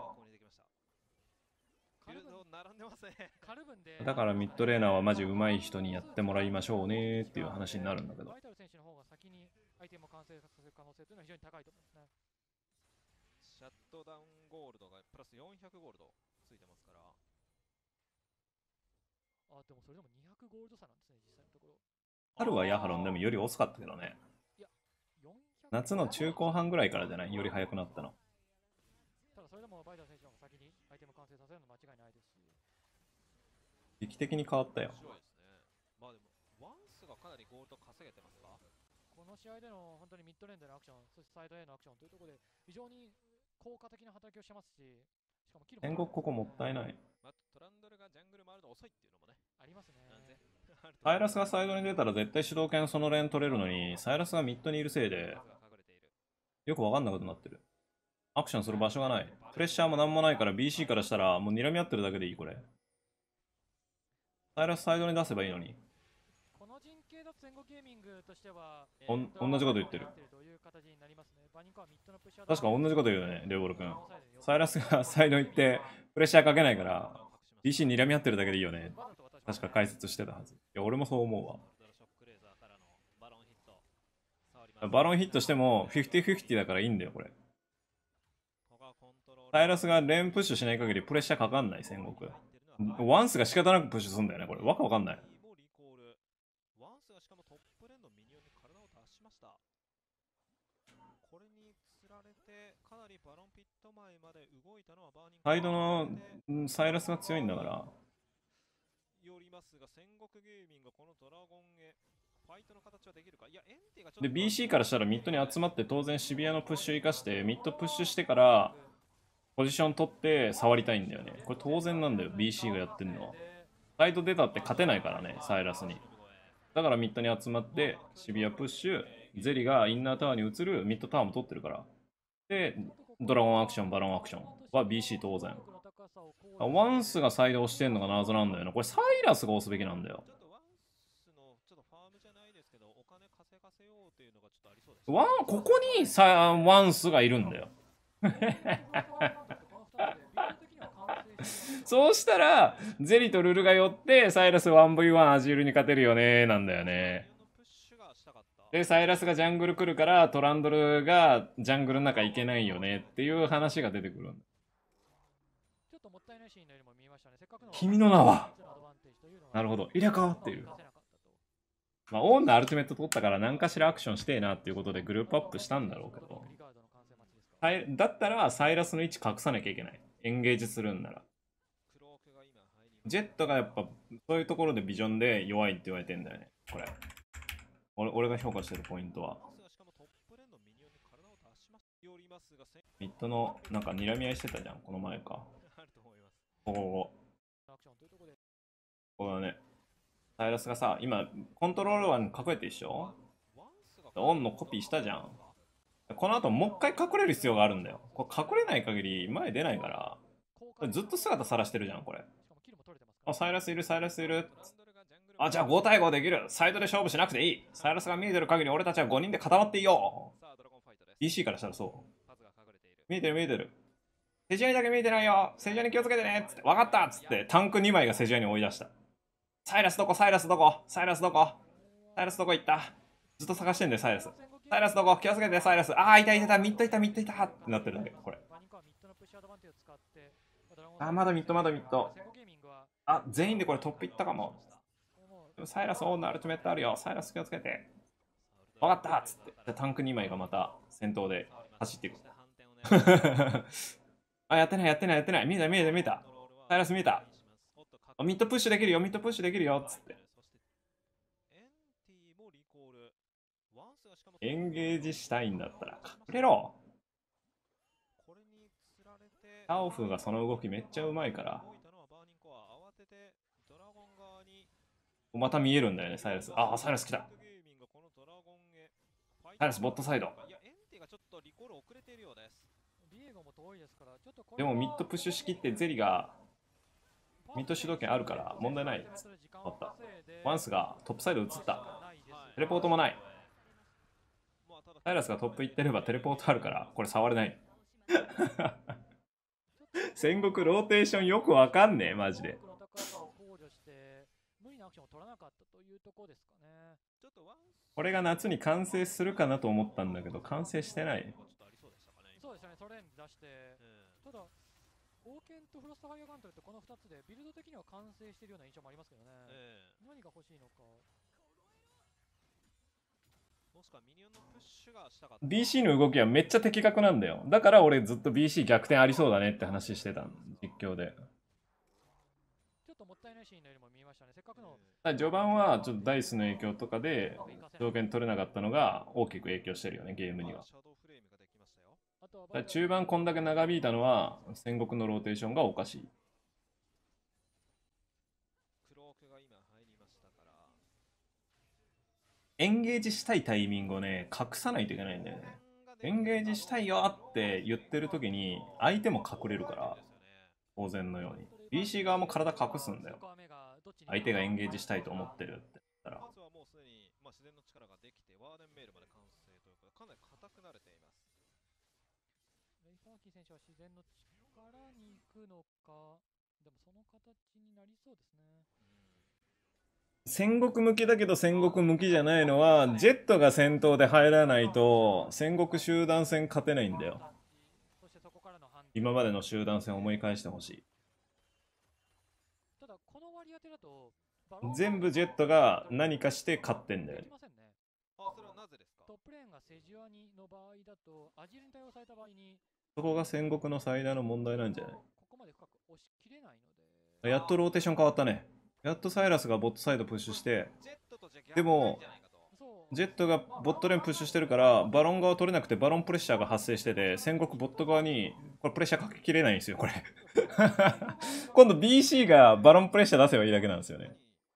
ビルド並んでますね。 カルブンでだからミッドレーナーはマジ上手い人にやってもらいましょうねっていう話になるんだけど。 バイタル選手の方が先にアイテムを完成させる可能性というのは非常に高いと思いますね。 シャットダウンゴールドがプラスよんひゃくゴールドついてますから。 あ、でもそれでもにひゃくゴールド差なんですね、実際のところ。 春はヤハロンでもより遅かったけどね。 よんひゃく夏の中高半ぐらいからじゃない？より早くなったの。 ただそれでもバイタル選手の方が先にアイテム完成させるのは間違いないですし。 劇的に変わったよ。 面白いですね。まあでもワンスがかなりゴールド稼げてますか。 この試合での本当にミッドレーンでのアクション、そしてサイドへのアクションというところで非常に効果的な働きをしてますし、しかもキルも天国ここもったいない。 まあ、トランドルがジャングル回るの遅いっていうのもね。 ありますね。 なんでサイラスがサイドに出たら絶対主導権そのレーン取れるのに、サイラスがミッドにいるせいで、 隠れている。 よくわかんなことになってる。アクションする場所がない。プレッシャーもなんもないから ビーシー からしたらもう睨み合ってるだけでいいこれ。サイラスサイドに出せばいいのに。 この陣形だと戦後ゲーミングとしては、 おん同じこと言ってる。 という形になりますね。バニンコはミッドのプッシャー確か同じこと言うよね、レオボル君。サイラスがサイド行ってプレッシャーかけないから、ビーシー 睨み合ってるだけでいいよね。確か解説してたはず。いや、俺もそう思うわ。バロンヒットしてもフィフティフィフティだからいいんだよ、これ。サイラスがレーンプッシュしない限りプレッシャーかかんない、戦国。ワンスが仕方なくプッシュするんだよね、これ。わかわかんない。 ワンスがしかもトップレーンのミニオンに体を出しました。これにつられてかなりバロンピット前まで動いたのはバーニング。 サイドのんサイラスが強いんだから。 よりますが戦国ゲーミングがこのドラゴンへフファイトの形はできるか。いや、エンティがちょっとで ビーシー からしたらミッドに集まって当然シビアのプッシュ生かしてミッドプッシュしてからポジション取って触りたいんだよね。これ当然なんだよ ビーシー がやってんのは。サイド出たって勝てないからね、サイラスに。だからミッドに集まってシビアプッシュ、ゼリがインナータワーに移るミッドタワーも取ってるから。で、ドラゴンアクション、バロンアクションは ビーシー 当然。ワンスがサイド押してんのが謎なんだよな。これサイラスが押すべきなんだよ。 ちょっとワンスのちょっとファームじゃないですけど、お金稼がせようというのがちょっとありそうですね。 ワン、ここにさワンスがいるんだよ。そうしたら、ゼリとルルが寄って、サイラス ワンブイワン アジールに勝てるよね、なんだよね。で、サイラスがジャングル来るから、トランドルがジャングルの中行けないよねっていう話が出てくるんだ。 ちょっともったいないシーンのようにも見えましたね。せっかくの君の名はなるほど、入れ替わっている。まあ、オンのアルティメット取ったから何かしらアクションしてえなっていうことでグループアップしたんだろうけど。だったらサイラスの位置隠さなきゃいけない。エンゲージするんなら。ジェットがやっぱそういうところでビジョンで弱いって言われてんだよね。これ。俺俺が評価してるポイントは。ミッドのなんか睨み合いしてたじゃん、この前か。ここここ。ここだね。サイラスがさ、今、コントロールワンに隠れて一緒オンのコピーしたじゃん。この後もう一回隠れる必要があるんだよ。これ隠れない限り前出ないから。ずっと姿晒してるじゃん、これ。あ、サイラスいる、サイラスいる。あ、じゃあご対ごできる。サイドで勝負しなくていい。サイラスが見えてる限り俺たちはごにんで固まっていいよ。ビーシー からしたらそう。見えてる見えてる。セジュアにだけ見えてないよ。セジュアに気をつけてね。つって。わかったっつって、タンクにまいがセジュアに追い出した。サイラスどこサイラスどこサイラスどこサイラスどこ行った。ずっと探してんだよ、サイラス。サイラスどこ気をつけて、サイラス。ああ、いたいたいた、ミッドいた、ミッドいたってなってるんだけど、これ。あ、まだミッド、まだミッド。あ、全員でこれトップいったかも。でもサイラスオンのアルティメットあるよ。サイラス気をつけて。わかったっつって。じゃタンクにまいがまた先頭で走っていく。あ、やってない、やってない、やってない。見えた、見えた、見えた。サイラス見えた。ミッドプッシュできるよ、ミッドプッシュできるよっつって。エンゲージしたいんだったら隠れろ。タオフがその動きめっちゃうまいから。また見えるんだよね、サイラス。ああ、サイラス来た。サイラスボットサイド。でもミッドプッシュしきってゼリがミッド主導権あるから問題ない。あった。ワンスがトップサイド移った。テレポートもない。サイラスがトップ行ってればテレポートあるからこれ触れない。戦国ローテーションよくわかんねえ、マジで。これが夏に完成するかなと思ったんだけど完成してない。 そうですね、トレン出して、ただ、オーケンとフロストファイアガントルってこのふたつでビルド的には完成しているような印象もありますけどね。何が欲しいのか。 ビーシー の動きはめっちゃ的確なんだよ。だから俺ずっと ビーシー 逆転ありそうだねって話してた実況で。 ちょっともったいないシーンのよりも見えましたね。せっかくの序盤はちょっとダイスの影響とかで条件取れなかったのが大きく影響してるよね、ゲームには。中盤こんだけ長引いたのは戦国のローテーションがおかしい。エンゲージしたいタイミングをね、隠さないといけないんだよね。エンゲージしたいよって言ってる時に相手も隠れるから、当然のように。ビーシー 側も体隠すんだよ。相手がエンゲージしたいと思ってるって言ったら。 選手は自然の力に行くのか、でもその形になりそうですね。 戦国向きだけど戦国向きじゃないのはジェットが先頭で入らないと戦国集団戦勝てないんだよ。今までの集団戦を思い返してほしい。全部ジェットが何かして勝ってんだよね。 トップレーンがセジュアニの場合だとアジルに対応された場合にそこが戦国の最大の問題なんじゃない？やっとローテーション変わったね。やっとサイラスがボットサイドプッシュして、でもジェットがボットレーンプッシュしてるからバロン側取れなくてバロンプレッシャーが発生してて戦国ボット側にこれプレッシャーかけきれないんですよこれ今度 ビーシー がバロンプレッシャー出せばいいだけなんですよね。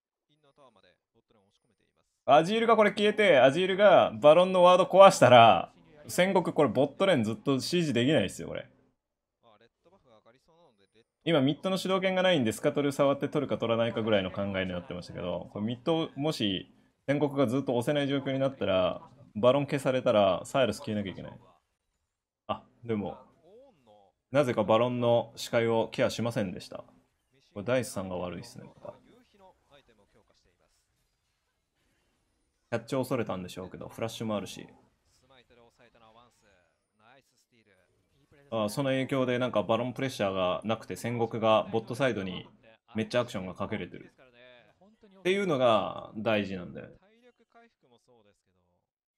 アジールがこれ消えてアジールがバロンのワード壊したら戦国これボットレーンずっと シージー できないですよこれ。今ミッドの主導権がないんでスカトル触って取るか取らないかぐらいの考えになってましたけど、これミッドもし戦国がずっと押せない状況になったらバロン消されたらサイラス消えなきゃいけない。あ、でもなぜかバロンの視界をケアしませんでした。これダイスさんが悪いですね。またキャッチを恐れたんでしょうけどフラッシュもあるし、あその影響でなんかバロンプレッシャーがなくて戦国がボットサイドにめっちゃアクションがかけれてるっていうのが大事なんで。 体力回復もそうですけど、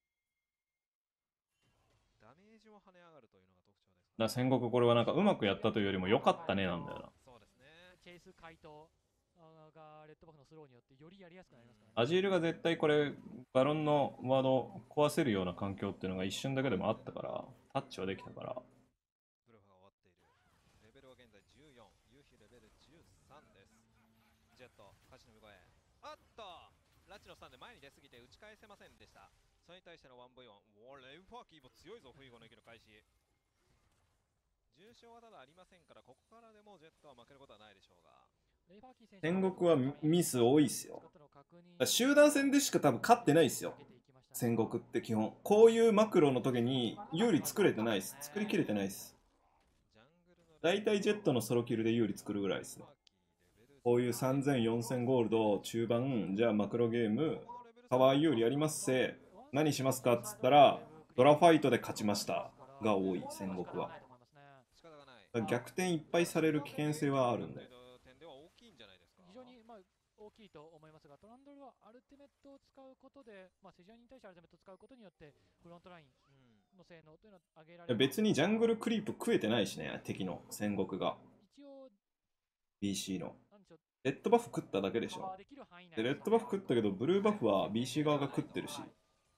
ダメージも跳ね上がるというのが特徴です。 だから戦国これはなんかうまくやったというよりも良かったねなんだよな。 そうですね。 チェイス回答がレッドバフのスローによってよりやりやすくなりますからね。 アジールが絶対これバロンのワードを壊せるような環境っていうのが一瞬だけでもあったからタッチはできたから。 ブルフが終わっている。レベルは現在じゅうよん、夕日レベルじゅうさんです。ジェット、歌詞の向こうへ。あっとラチのスタンで前に出すぎて打ち返せませんでした。それに対しての ワンブイワン。おー、レイファーキーも強いぞ、フイゴの息の開始。重傷はただありませんから、ここからでもジェットは負けることはないでしょうが。 戦国はミス多いっすよ。集団戦でしか多分勝ってないっすよ。戦国って基本。こういうマクロの時に有利作れてないっす。作りきれてないっす。大体ジェットのソロキルで有利作るぐらいですね。こういうさんぜん、よんせんゴールド中盤、じゃあマクロゲーム、パワー有利やりますせ。何しますかっつったら、ドラファイトで勝ちましたが多い、戦国は。逆転いっぱいされる危険性はあるんで。 非常にまあ大きいと思いますが、トランドルはアルティメットを使うことで、まあ、セジャニに対してアルティメットを使うことによってフロントラインの性能というのを上げられる。 別にジャングルクリープ食えてないしね、敵の戦国が。一応 ビーシー のレッドバフ食っただけでしょ。でレッドバフ食ったけどブルーバフは ビーシー 側が食ってるし、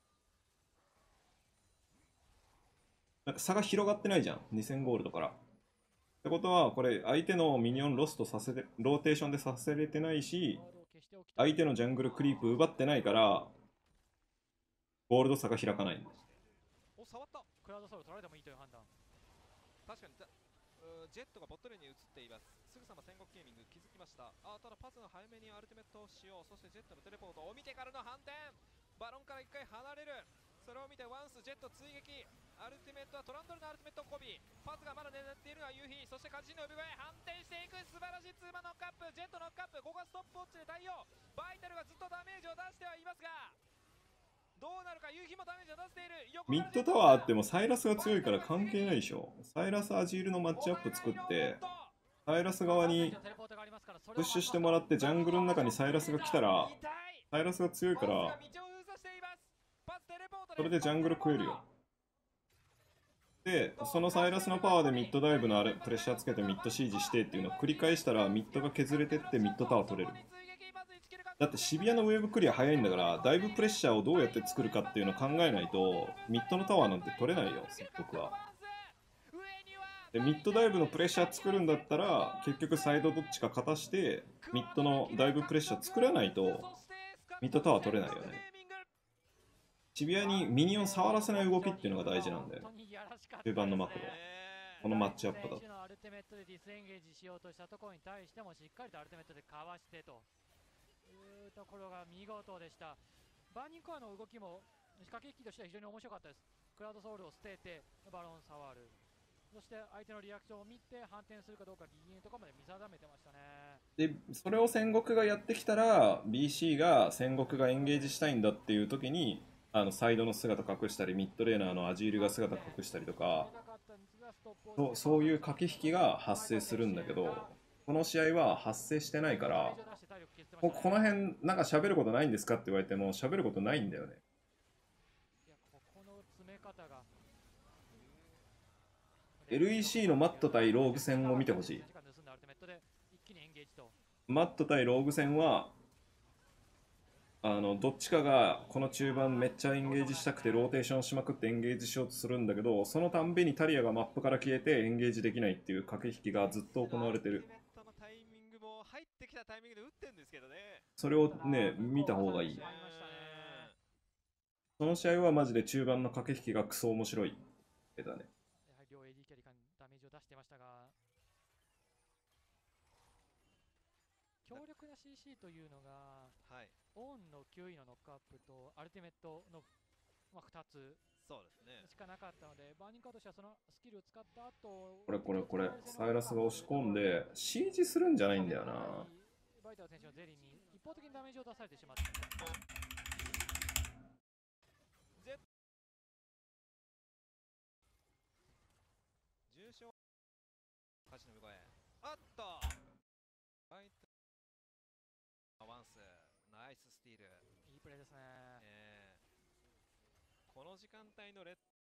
なんか差が広がってないじゃん、にせんゴールドから。ってことはこれ相手のミニオンロストさせてローテーションでさせれてないし、相手のジャングルクリープ奪ってないからゴールド差が開かないんです。 お、触った。 クラウドソウル取られてもいいという判断。 確かにジェットがボットレーンに移っています。すぐさま戦国ゲーミング気づきました。あ、ただパスの早めにアルティメットを使用。そしてジェットのテレポートを見てからの反転。バロンから一回離れる。それを見てワンスジェット追撃。アルティメットはトランドルのアルティメットをコピー。パスがまだ狙っているのは夕日。そしてカジノの呼び声反転していく。素晴らしいツーマノックアップ。ジェットノックアップ。ここはストップウォッチで対応。バイタルがずっとダメージを出してはいますが、どうなるか。夕日もダメージを出している。 ミッドタワーあってもサイラスが強いから関係ないでしょ。サイラスアジールのマッチアップ作ってサイラス側にプッシュしてもらってジャングルの中にサイラスが来たらサイラスが強いからそれでジャングル食えるよ。でそのサイラスのパワーでミッドダイブのあれプレッシャーつけてミッドシージしてっていうのを繰り返したらミッドが削れてってミッドタワー取れる。だってシビアのウェーブクリア早いんだから、だいぶプレッシャーをどうやって作るかっていうのを考えないとミッドのタワーなんて取れないよ、僕は。でミッドダイブのプレッシャー作るんだったら結局サイドどっちか勝たしてミッドのダイブプレッシャー作らないとミッドタワー取れないよね。シビアにミニオン触らせない動きっていうのが大事なんで、中盤のマクロこのマッチアップだと。 アルティメットでディスエンゲージしようとしたところに対してもしっかりとアルティメットでかわしてというところが見事でした。バーニングコアの動きも仕掛け引きとしては非常に面白かったです。クラウドソウルを捨ててバロン触る、そして相手のリアクションを見て反転するかどうかギリギリのところまで見定めてましたね。 でそれを戦国がやってきたら ビーシー が戦国がエンゲージしたいんだっていう時にあのサイドの姿隠したりミッドレーナーのアジールが姿隠したりとか、そう、そういう駆け引きが発生するんだけど、この試合は発生してないからここの辺なんか喋ることないんですかって言われても喋ることないんだよね。 いやここの詰め方がエルイーシー のマット対ローグ戦を見てほしい。マット対ローグ戦はあのどっちかがこの中盤めっちゃエンゲージしたくてローテーションしまくってエンゲージしようとするんだけど、そのたんびにタリアがマップから消えてエンゲージできないっていう駆け引きがずっと行われてる。 アルティメットのタイミングも入ってきたタイミングで打ってんですけどね。 それをね見た方がいい。 ありましたね。 その試合はマジで中盤の駆け引きがクソ面白い絵だね。 やはり両 エーディー キャリー間にダメージを出してましたが、強力な シーシー というのが、 はい、 オンのきゅういのノックアップとアルティメットの、まあ、ふたつそうですね。 しかなかったので、バーニングカーとしてはそのスキルを使った後、 これこれこれサイラスが押し込んで シージ するんじゃないんだよな。 バイタル選手のゼリーに一方的にダメージを出されてしまったので、 重傷勝ちの向こうへ。あっとバイタワンスナイススティール。 いいプレーですね。 えー、この時間帯のレッ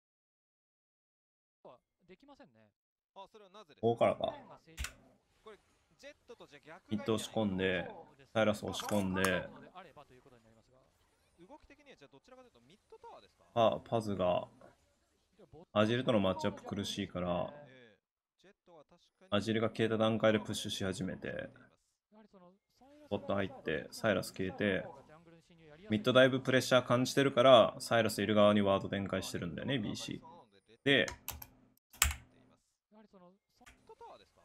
できませんね。 ド、あ、それはなぜですか。 ここからか。 これジェットとじゃ逆ミッド押し込んでサイラス押し込んで、 あればということになりますが、 動き的にはじゃあどちらかというとミッドタワーですか。 あパズがアジルとのマッチアップ苦しいから、 えー、ジェットは確かにアジルが消えた段階でプッシュし始めて、ボット入ってサイラス消えて、ミッドだいぶプレッシャー感じてるからサイラスいる側にワード展開してるんだよね ビーシー で、 やはりそのミッドタワーですか。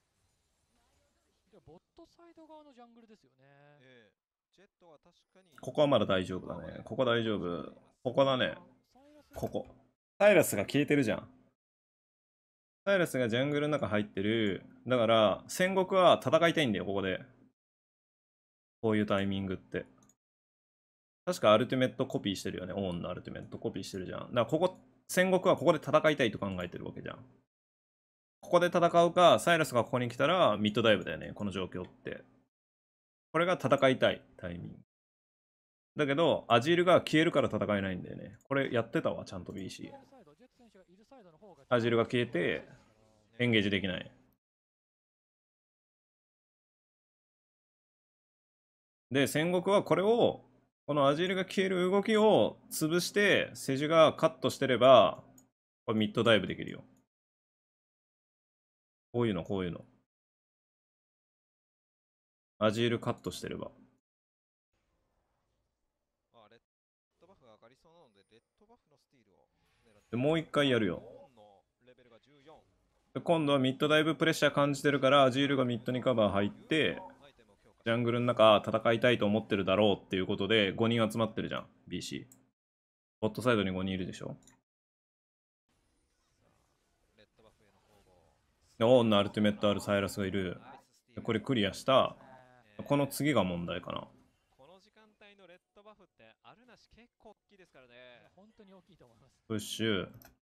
ボットサイド側のジャングルですよね。 えー、ジェットは確かにここはまだ大丈夫だね。ここ大丈夫。ここだね。ここサイラスが消えてるじゃん。サイラスがジャングルの中入ってる。だから戦国は戦いたいんだよここで。こういうタイミングって。確かアルティメットコピーしてるよね。オーンのアルティメットコピーしてるじゃん。だからここ、戦国はここで戦いたいと考えてるわけじゃん。ここで戦うか、サイラスがここに来たらミッドダイブだよね。この状況って。これが戦いたいタイミング。だけど、アジールが消えるから戦えないんだよね。これやってたわ、ちゃんと ビーシー。アジールが消えて、エンゲージできない。で、戦国はこれを、このアジールが消える動きを潰して、セジュがカットしてれば、これミッドダイブできるよ。こういうの、こういうの。アジールカットしてれば。 あ、レッドバフが上がりそうなので、レッドバフのスティールを狙ってでもう一回やるよ。 オンのレベルがじゅうよん。 で今度はミッドダイブプレッシャー感じてるから、アジールがミッドにカバー入って、 アイテムを強化しジャングルの中戦いたいと思ってるだろうっていうことでごにん集まってるじゃん、ビーシー。ボットサイドにごにんいるでしょ。 レッドバフへの攻防。 オーンのアルティメットあるサイラスがいる。 ナイススティール。 これクリアした。この次が問題かな。 この時間帯のレッドバフってあるなし結構大きいですからね。 本当に大きいと思います。 プッシュ。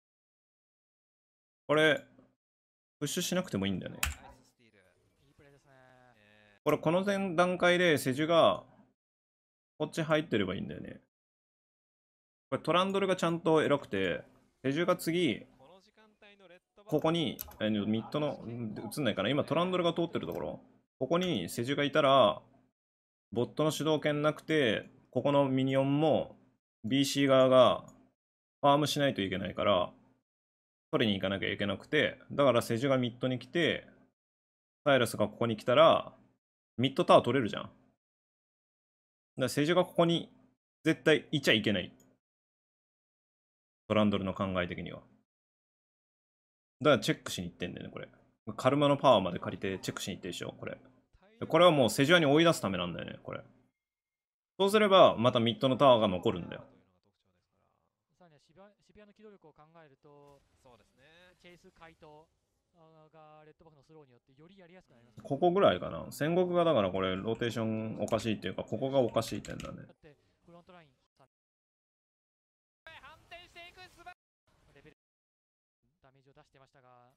これ、プッシュしなくてもいいんだよね。 ナイススティール。 いいプレーですね。 えこれ、この前段階でセジュがこっち入ってればいいんだよね。これトランドルがちゃんと偉くて、セジュが次、 ーこの時間帯のレッドバフここに、えミッドの、ん映んないかな今トランドルが通ってるところ。ここにセジュがいたら、ボットの主導権なくて、ここのミニオンも ビーシー 側がファームしないといけないから、取りに行かなきゃいけなくて、だからセジュがミッドに来て、サイラスがここに来たら、ミッドタワー取れるじゃん。だからセジュがここに絶対いちゃいけない。トランドルの考え的には。だからチェックしに行ってんだよね、これ。カルマのパワーまで借りてチェックしに行ってるでしょ、これ。これはもうセジュアに追い出すためなんだよね、これ。そうすれば、またミッドのタワーが残るんだよ。 さらには渋谷渋谷の機動力を考えると、 そうですね。 チェイス、回答がレッドバフのスローによってよりやりやすくなります。 ここぐらいかな。戦国がだからこれ、ローテーションおかしいっていうか、ここがおかしい点だね。 だってフロントラインさん反転していくすばレベルダメージを出してましたが、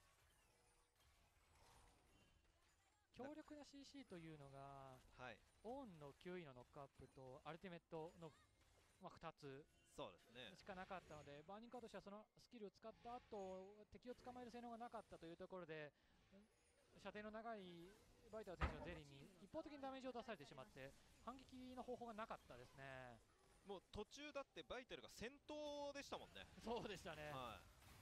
強力な シーシー というのが、 はい。 オンのきゅういのノックアップとアルティメットの、まあ、ふたつそうですね。 しかなかったので、バーニングカーとしてはそのスキルを使った後、敵を捕まえる性能がなかったというところで、射程の長いバイタル選手のゼリーに一方的にダメージを出されてしまって反撃の方法がなかったですね。 もう途中だってバイタルが先頭でしたもんね。 そうでしたね。 はい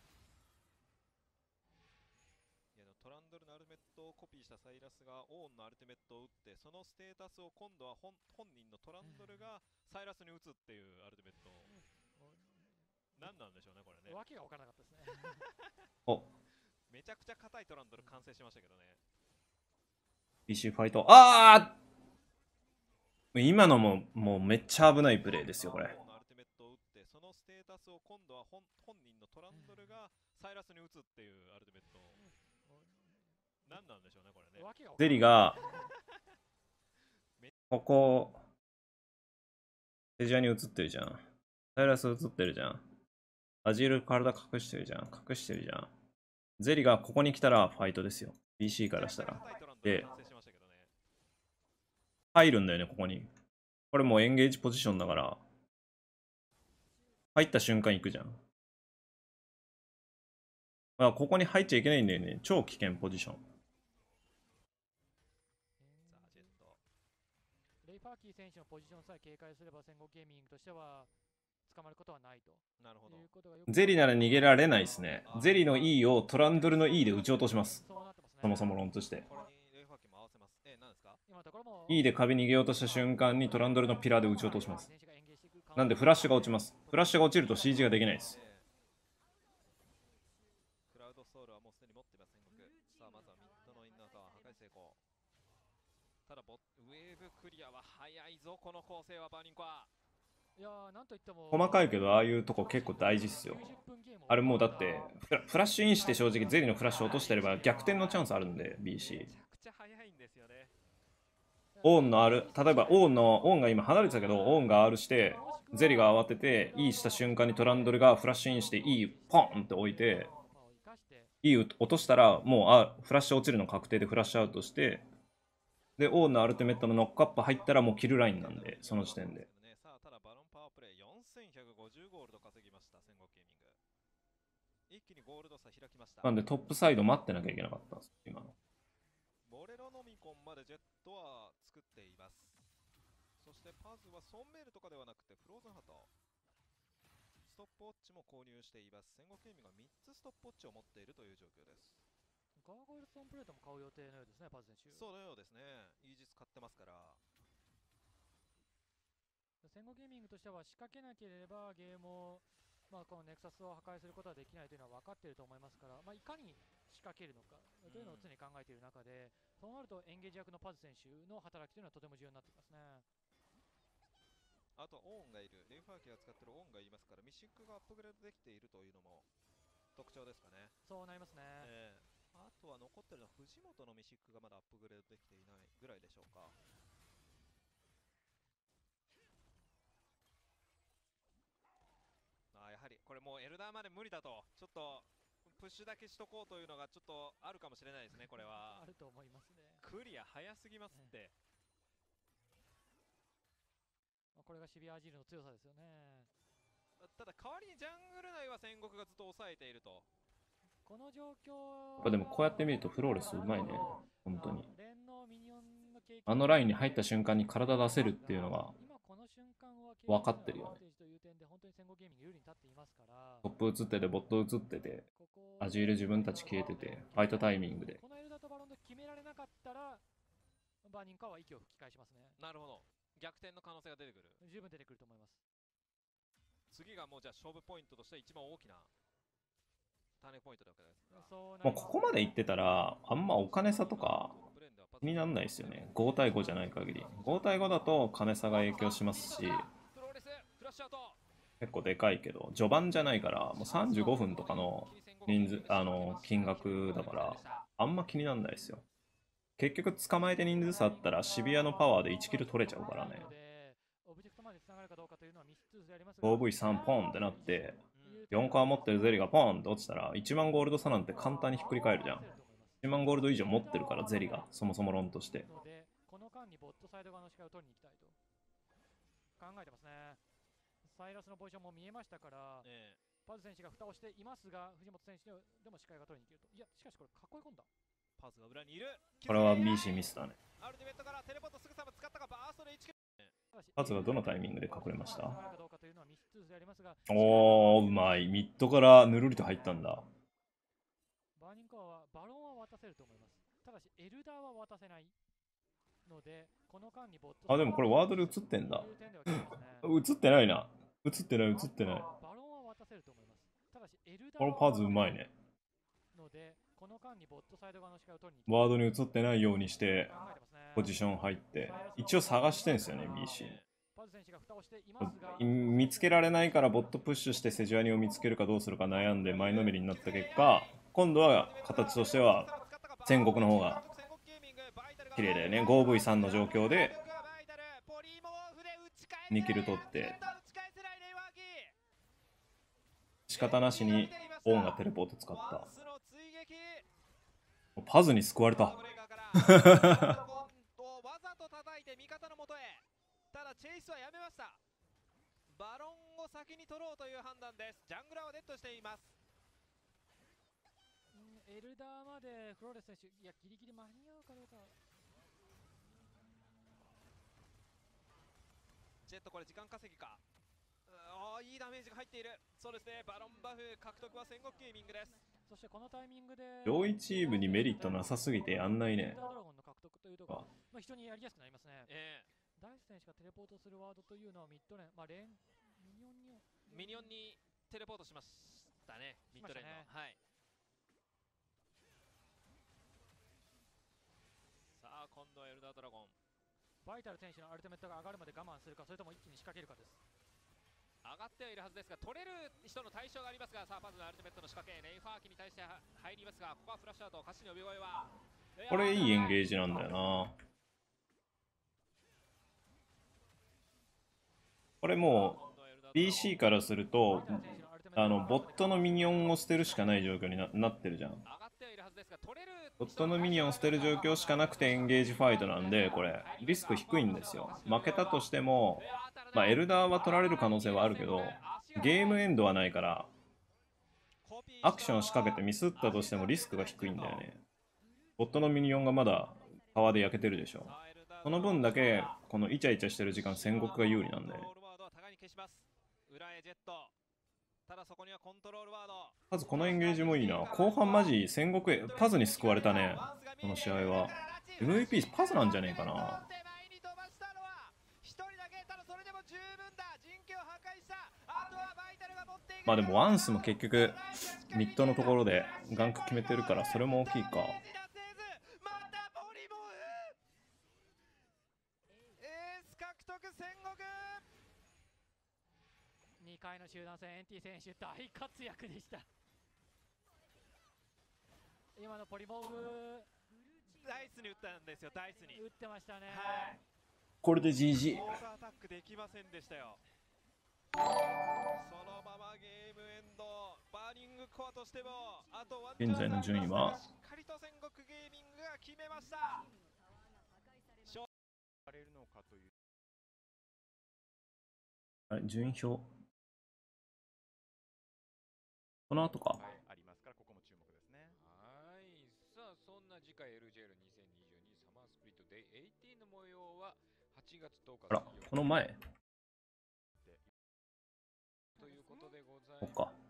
。いやでもトランドルのアルティメットをコピーしたサイラスがオーンのアルティメットを打って、そのステータスを今度は本本人のトランドルがサイラスに打つっていうアルティメット。何なんでしょうねこれね。 わけが分からなかったですね。 お、 めちゃくちゃ硬いトランドル完成しましたけどね。 ビーシー ファイト。ああ、今のももうめっちゃ危ないプレーですよこれ。 オーンのアルティメットを打って、そのステータスを今度は本本人のトランドルがサイラスに打つっていうアルティメット。何なんでしょうねこれね。 ゼリがここセジャに映ってるじゃん。サイラス映ってるじゃん。アジール体隠してるじゃん。隠してるじゃん。ゼリがここに来たらファイトですよ。ビーシー からしたら。で、入るんだよね、ここに。これもうエンゲージポジションだから、入った瞬間行くじゃん。あ、ここに入っちゃいけないんだよね。超危険ポジション。 レイ・ファーキー選手のポジションさえ警戒すれば戦後ゲーミングとしては捕まることはないと。 なるほど。 ゼリなら逃げられないですね。ゼリの E をトランドルの E で撃ち落とします。そもそも論として。E で壁逃げようとした瞬間にトランドルのピラーで撃ち落とします。なんでフラッシュが落ちます。フラッシュが落ちると シージー ができないです。 クラウドソウルはもうすでに持っています戦国。さあまずはミッドのインナータワー破壊成功。ただボウェーブクリアは早いぞこの構成はバーニンコア。 いやーなんといっても細かいけどああいうとこ結構大事っすよ。あれもうだってフラフラッシュインして正直ゼリのフラッシュ落としてれば逆転のチャンスあるんで ビーシー。 めちゃくちゃ早いんですよね。 オーンの R、例えばオーンのオーンが今離れてたけどオーンが R してゼリが慌てて E した瞬間にトランドルがフラッシュインして E ポンって置いて E 落としたらもうあフラッシュ落ちるの確定でフラッシュアウトしてでオーンのアルティメットのノックアップ入ったらもうキルラインなんでその時点で。 さあただバロンパワープレイよんせんひゃくごじゅうゴールド稼ぎました戦国ゲーミング。一気にゴールド差開きました。 なんでトップサイド待ってなきゃいけなかったんです今の。 ボレロノミコンまでジェットは作っています。そしてパズはソンメールとかではなくてフローズンハート。ストップウォッチも購入しています。戦国ゲーミングがみっつストップウォッチを持っているという状況です。 ガーゴイルストンプレートも買う予定のようですね、パズ選手。 そうのようですね。イージス買ってますから。 戦後ゲーミングとしては仕掛けなければゲームを、まあ、このネクサスを破壊することはできないというのは分かっていると思いますから、まあ、いかに仕掛けるのかというのを常に考えている中で、うん、そうなるとエンゲージ役のパズ選手の働きというのはとても重要になってきますね。 あとオーンがいる、レイファーキーが使っているオーンがいますから、ミシックがアップグレードできているというのも特徴ですかね。 そうなりますね。 えー、あとは残ってるのは藤本のミシックがまだアップグレードできていないぐらいでしょうか。あやはりこれもうエルダーまで無理だと、ちょっとプッシュだけしとこうというのがちょっとあるかもしれないですね、これは。 あると思いますね。 クリア早すぎますって。 これがシビアアジールの強さですよね。 ただ代わりにジャングル内は戦国がずっと抑えていると。 この状況やっぱでもこうやって見るとフローレスうまいね本当に。あのラインに入った瞬間に体出せるっていうのが分かってるよね。トップ映っててボット映っててアジール自分たち消えててファイトタイミングでこのエルダとバロンで決められなかったらバーニンカは息を吹き返しますね。 なるほど、逆転の可能性が出てくる。 十分出てくると思います。 次がもうじゃあ勝負ポイントとして一番大きなターニングポイントだわけですか。 もうここまでいってたらあんまお金差とか気にならないですよね。ご対ごじゃない限り。ご対ごだと金差が影響しますし結構でかいけど序盤じゃないからもうさんじゅうごふんとかの人数あの金額だからあんま気にならないですよ。結局捕まえて人数差あったらシビアのパワーでいちキル取れちゃうからね。 オーブイさん ポンってなってよんコア持ってるゼリがポンって落ちたらいちまんゴールド差なんて簡単にひっくり返るじゃん。いちまんゴールド以上持ってるからゼリがそもそも論として。 この間にボットサイド側の視界を取りに行きたいと考えてますね。サイラスのポジションも見えましたから、えー、パズ選手が蓋をしていますが藤本選手でも視界が取りに行けると。いやしかしこれ囲い込んだ。 パズが裏にいる。 これは ビーシー ミスだね。 アルティメットからテレポートすぐさま使ったがバーストでいちキル。 パズがどのタイミングで隠れました？ かどうかというのは未知数でありますが、 おー、うまい。ミッドからぬるりと入ったんだ。 バーニングコアはバロンは渡せると思います。ただし、エルダーは渡せないので、この間にボットあ、でもこれワードで映ってんだ。 という点では来てますね映ってないな。映ってない、映ってない。 バロンは渡せると思います。ただし、エルダーこのパズうまいね。 ので、この間にボットサイド側の視界を取りにワードに映ってないようにして、 考えてますね。 ポジション入って、一応探してんすよね、ビーシー。 パズ選手が蓋をしていますが、 見つけられないからボットプッシュしてセジュアニを見つけるかどうするか悩んで前のめりになった結果、今度は形としては戦国の方が綺麗だよね。 ごブイさん の状況でにキル取って仕方なしにオンがテレポート使った。パズに救われたわざと叩いて味方の元へ。ただチェイスはやめました。バロンを先に取ろうという判断です。ジャングラーはデッドしています。 うんエルダーまでフローレス選手、いや、ギリギリ間に合うかどうか。 ジェットこれ時間稼ぎか。ああ、いいダメージが入っている。そうですね、バロンバフ獲得は戦国ゲーミングです。 そしてこのタイミングで上位チームにメリットなさすぎてやんないね。 ドラゴンの獲得というところ、まあ、非常にやりやすくなりますね。 えダイス選手がテレポートするワードというのはミッドレーン、まあ、レーンミニオンにー、ミニオンにテレポートしましたね、ミッドレーンの。 しましたねはい。さあ、今度はエルダードラゴン。 バイタル選手のアルティメットが上がるまで我慢するか、それとも一気に仕掛けるかです。 上がってはいるはずですが、取れる人の対象がありますが、さあ、パズのアルティメットの仕掛け、ネイファーキに対しては入りますが、ここはフラッシュアウト、歌詞の呼び声は。 これいいエンゲージなんだよな。これもう ビーシー からするとあのボットのミニオンを捨てるしかない状況に な, なってるじゃん。ボットのミニオンを捨てる状況しかなくてエンゲージファイトなんで、これリスク低いんですよ。負けたとしても、まあ、エルダーは取られる可能性はあるけどゲームエンドはないから、アクションを仕掛けてミスったとしてもリスクが低いんだよね。ボットのミニオンがまだ川で焼けてるでしょ。その分だけこのイチャイチャしてる時間戦国が有利なんで、パズこのエンゲージもいいな。後半マジ戦国へパズに救われたね、この試合は。 エムブイピー パズなんじゃねえかな。まあでもワンスも結局ミッドのところでガンク決めてるから、それも大きいか。 にかいの集団戦、エンティ選手大活躍でした。今のポリモーグダイスに打ったんですよ、ダイスに打ってましたね。 はい、 これで ジージー。 オートアタックできませんでしたよ。そのままゲームエンド。バーニングコアとしてもあとワンチャン現在の順位はしっかりと戦国ゲーミングが決めました。 はい、順位表この後か。 はい、ありますから、ここも注目ですね。 はい、さあそんな次回 エルジェーエルにせんにじゅうにサマースプリットデイじゅうはちの模様ははちがつとおかあら、この前ということでございます。 そっか。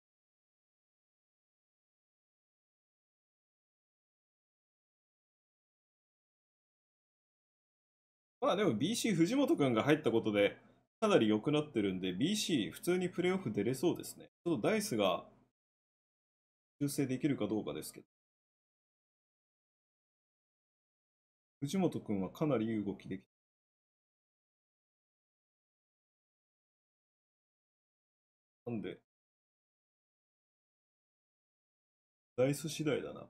まあでも ビーシー 藤本くんが入ったことでかなり良くなってるんで、 ビーシー 普通にプレーオフ出れそうですね。ちょっとダイスが修正できるかどうかですけど、藤本くんはかなりいい動きできて、なんでダイス次第だな。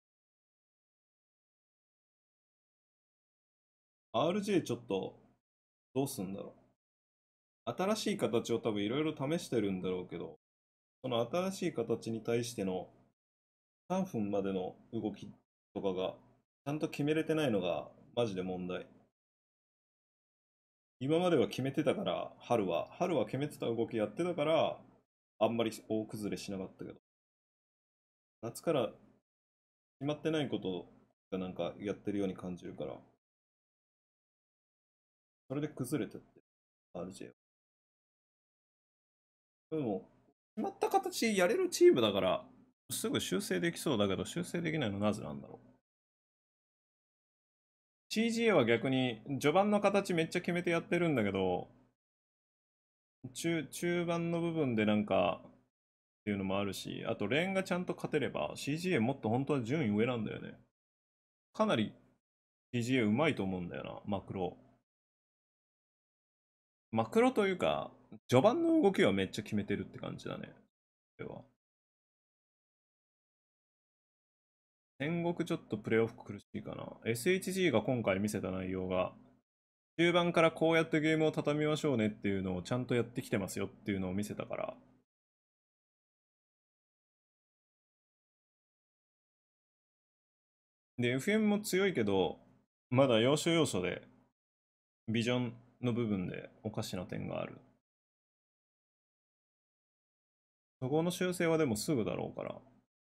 アールジェー ちょっとどうすんだろう。新しい形を多分いろいろ試してるんだろうけど、その新しい形に対してのさんぷんまでの動きとかがちゃんと決めれてないのがマジで問題。今までは決めてたから、春は春は決めてた動きやってたからあんまり大崩れしなかったけど、夏から決決まってないことがなんかやってるように感じるから、それで崩れてって、アールジェー は。でも、決まった形やれるチームだから、すぐ修正できそうだけど、修正できないのなぜなんだろう。シージーエー は逆に、序盤の形めっちゃ決めてやってるんだけど、中、中盤の部分でなんか、っていうのもあるし、あとレーンがちゃんと勝てれば シージーエー もっと本当は順位上なんだよね。かなり シージーエー うまいと思うんだよな、マクロ。マクロというか、序盤の動きはめっちゃ決めてるって感じだね。これは。戦国ちょっとプレイオフ苦しいかな。エスエイチジー が今回見せた内容が、中盤からこうやってゲームを畳みましょうねっていうのをちゃんとやってきてますよっていうのを見せたから。で、エフエム も強いけど、まだ要所要所で、ビジョンの部分でおかしな点がある。そこの修正はでもすぐだろうから。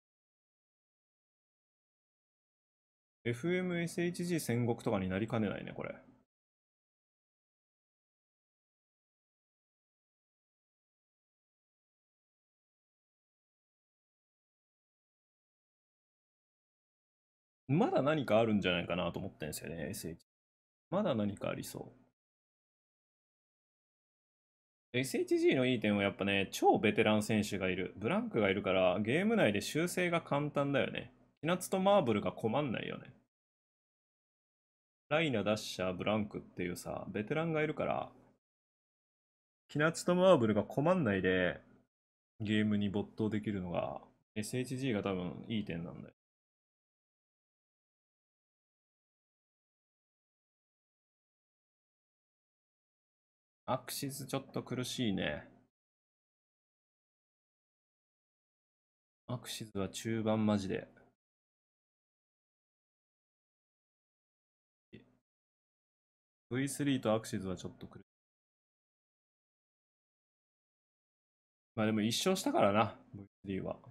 エフエムエスエイチジー 戦国とかになりかねないね、これ。まだ何かあるんじゃないかなと思ってんですよね、エスエイチ。まだ何かありそう。エスエイチジー のいい点はやっぱね、超ベテラン選手がいる。ブランクがいるから、ゲーム内で修正が簡単だよね。キナツとマーブルが困んないよね。ライナ、ダッシャー、ブランクっていうさ、ベテランがいるから、キナツとマーブルが困んないで、ゲームに没頭できるのが、エスエイチジー が多分いい点なんだよ。アクシズちょっと苦しいね。アクシズは中盤マジで。ブイスリー とアクシズはちょっと苦しい。まあでも一勝したからな、ブイスリー は。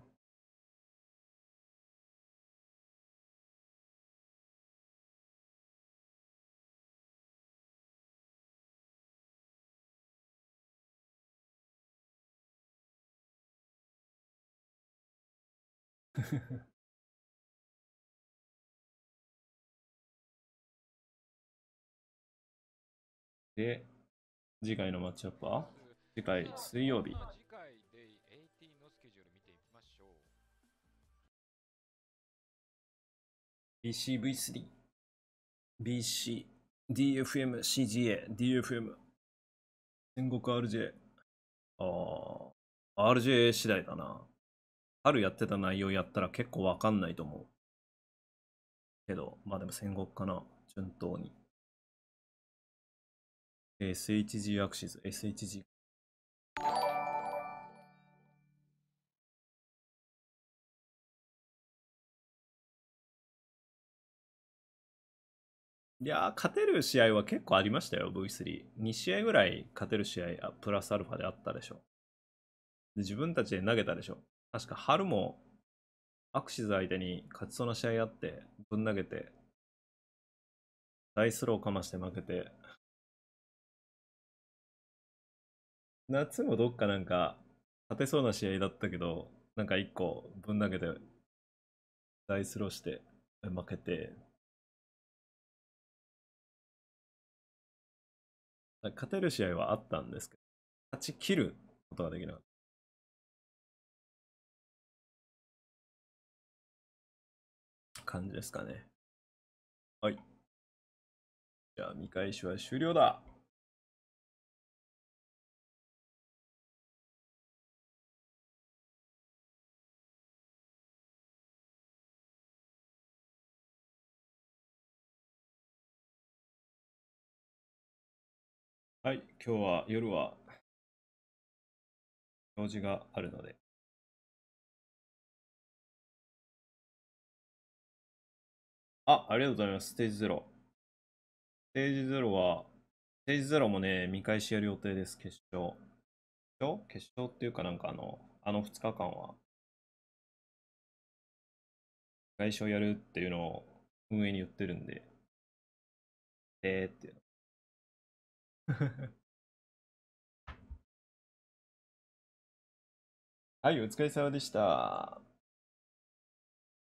で、次回のマッチアップは次回水曜日。 次回 デイエイティーン のスケジュール見てみましょう。 ビーシーブイスリー、ビーシー、ディーエフエム、シージーエー、ディーエフエム、戦国 アールジェー。ああ、アールジェー 次第だな。春やってた内容やったら結構わかんないと思う。けど、まあでも戦国かな、順当に。エスエイチジー アクシズ、エスエイチジー。いやー、勝てる試合は結構ありましたよ、ブイスリー。に試合ぐらい勝てる試合、あプラスアルファであったでしょ。で自分たちで投げたでしょ。確か春もアクシズ相手に勝ちそうな試合あって、ぶん投げて、大スローかまして負けて。夏もどっかなんか勝てそうな試合だったけど、なんか一個ぶん投げて、大スローして負けて。勝てる試合はあったんですけど、勝ち切ることができなかった。感じですかね。はい。じゃあ、見返しは終了だ。はい、今日は夜は用事があるので。あ、ありがとうございます。ステージゼロ。ステージゼロは、ステージゼロもね、見返しやる予定です、決勝。決勝決勝っていうかなんかあの、あのふつかかんは、見外所やるっていうのを運営に言ってるんで、えーっていう。はい、お疲れ様でした。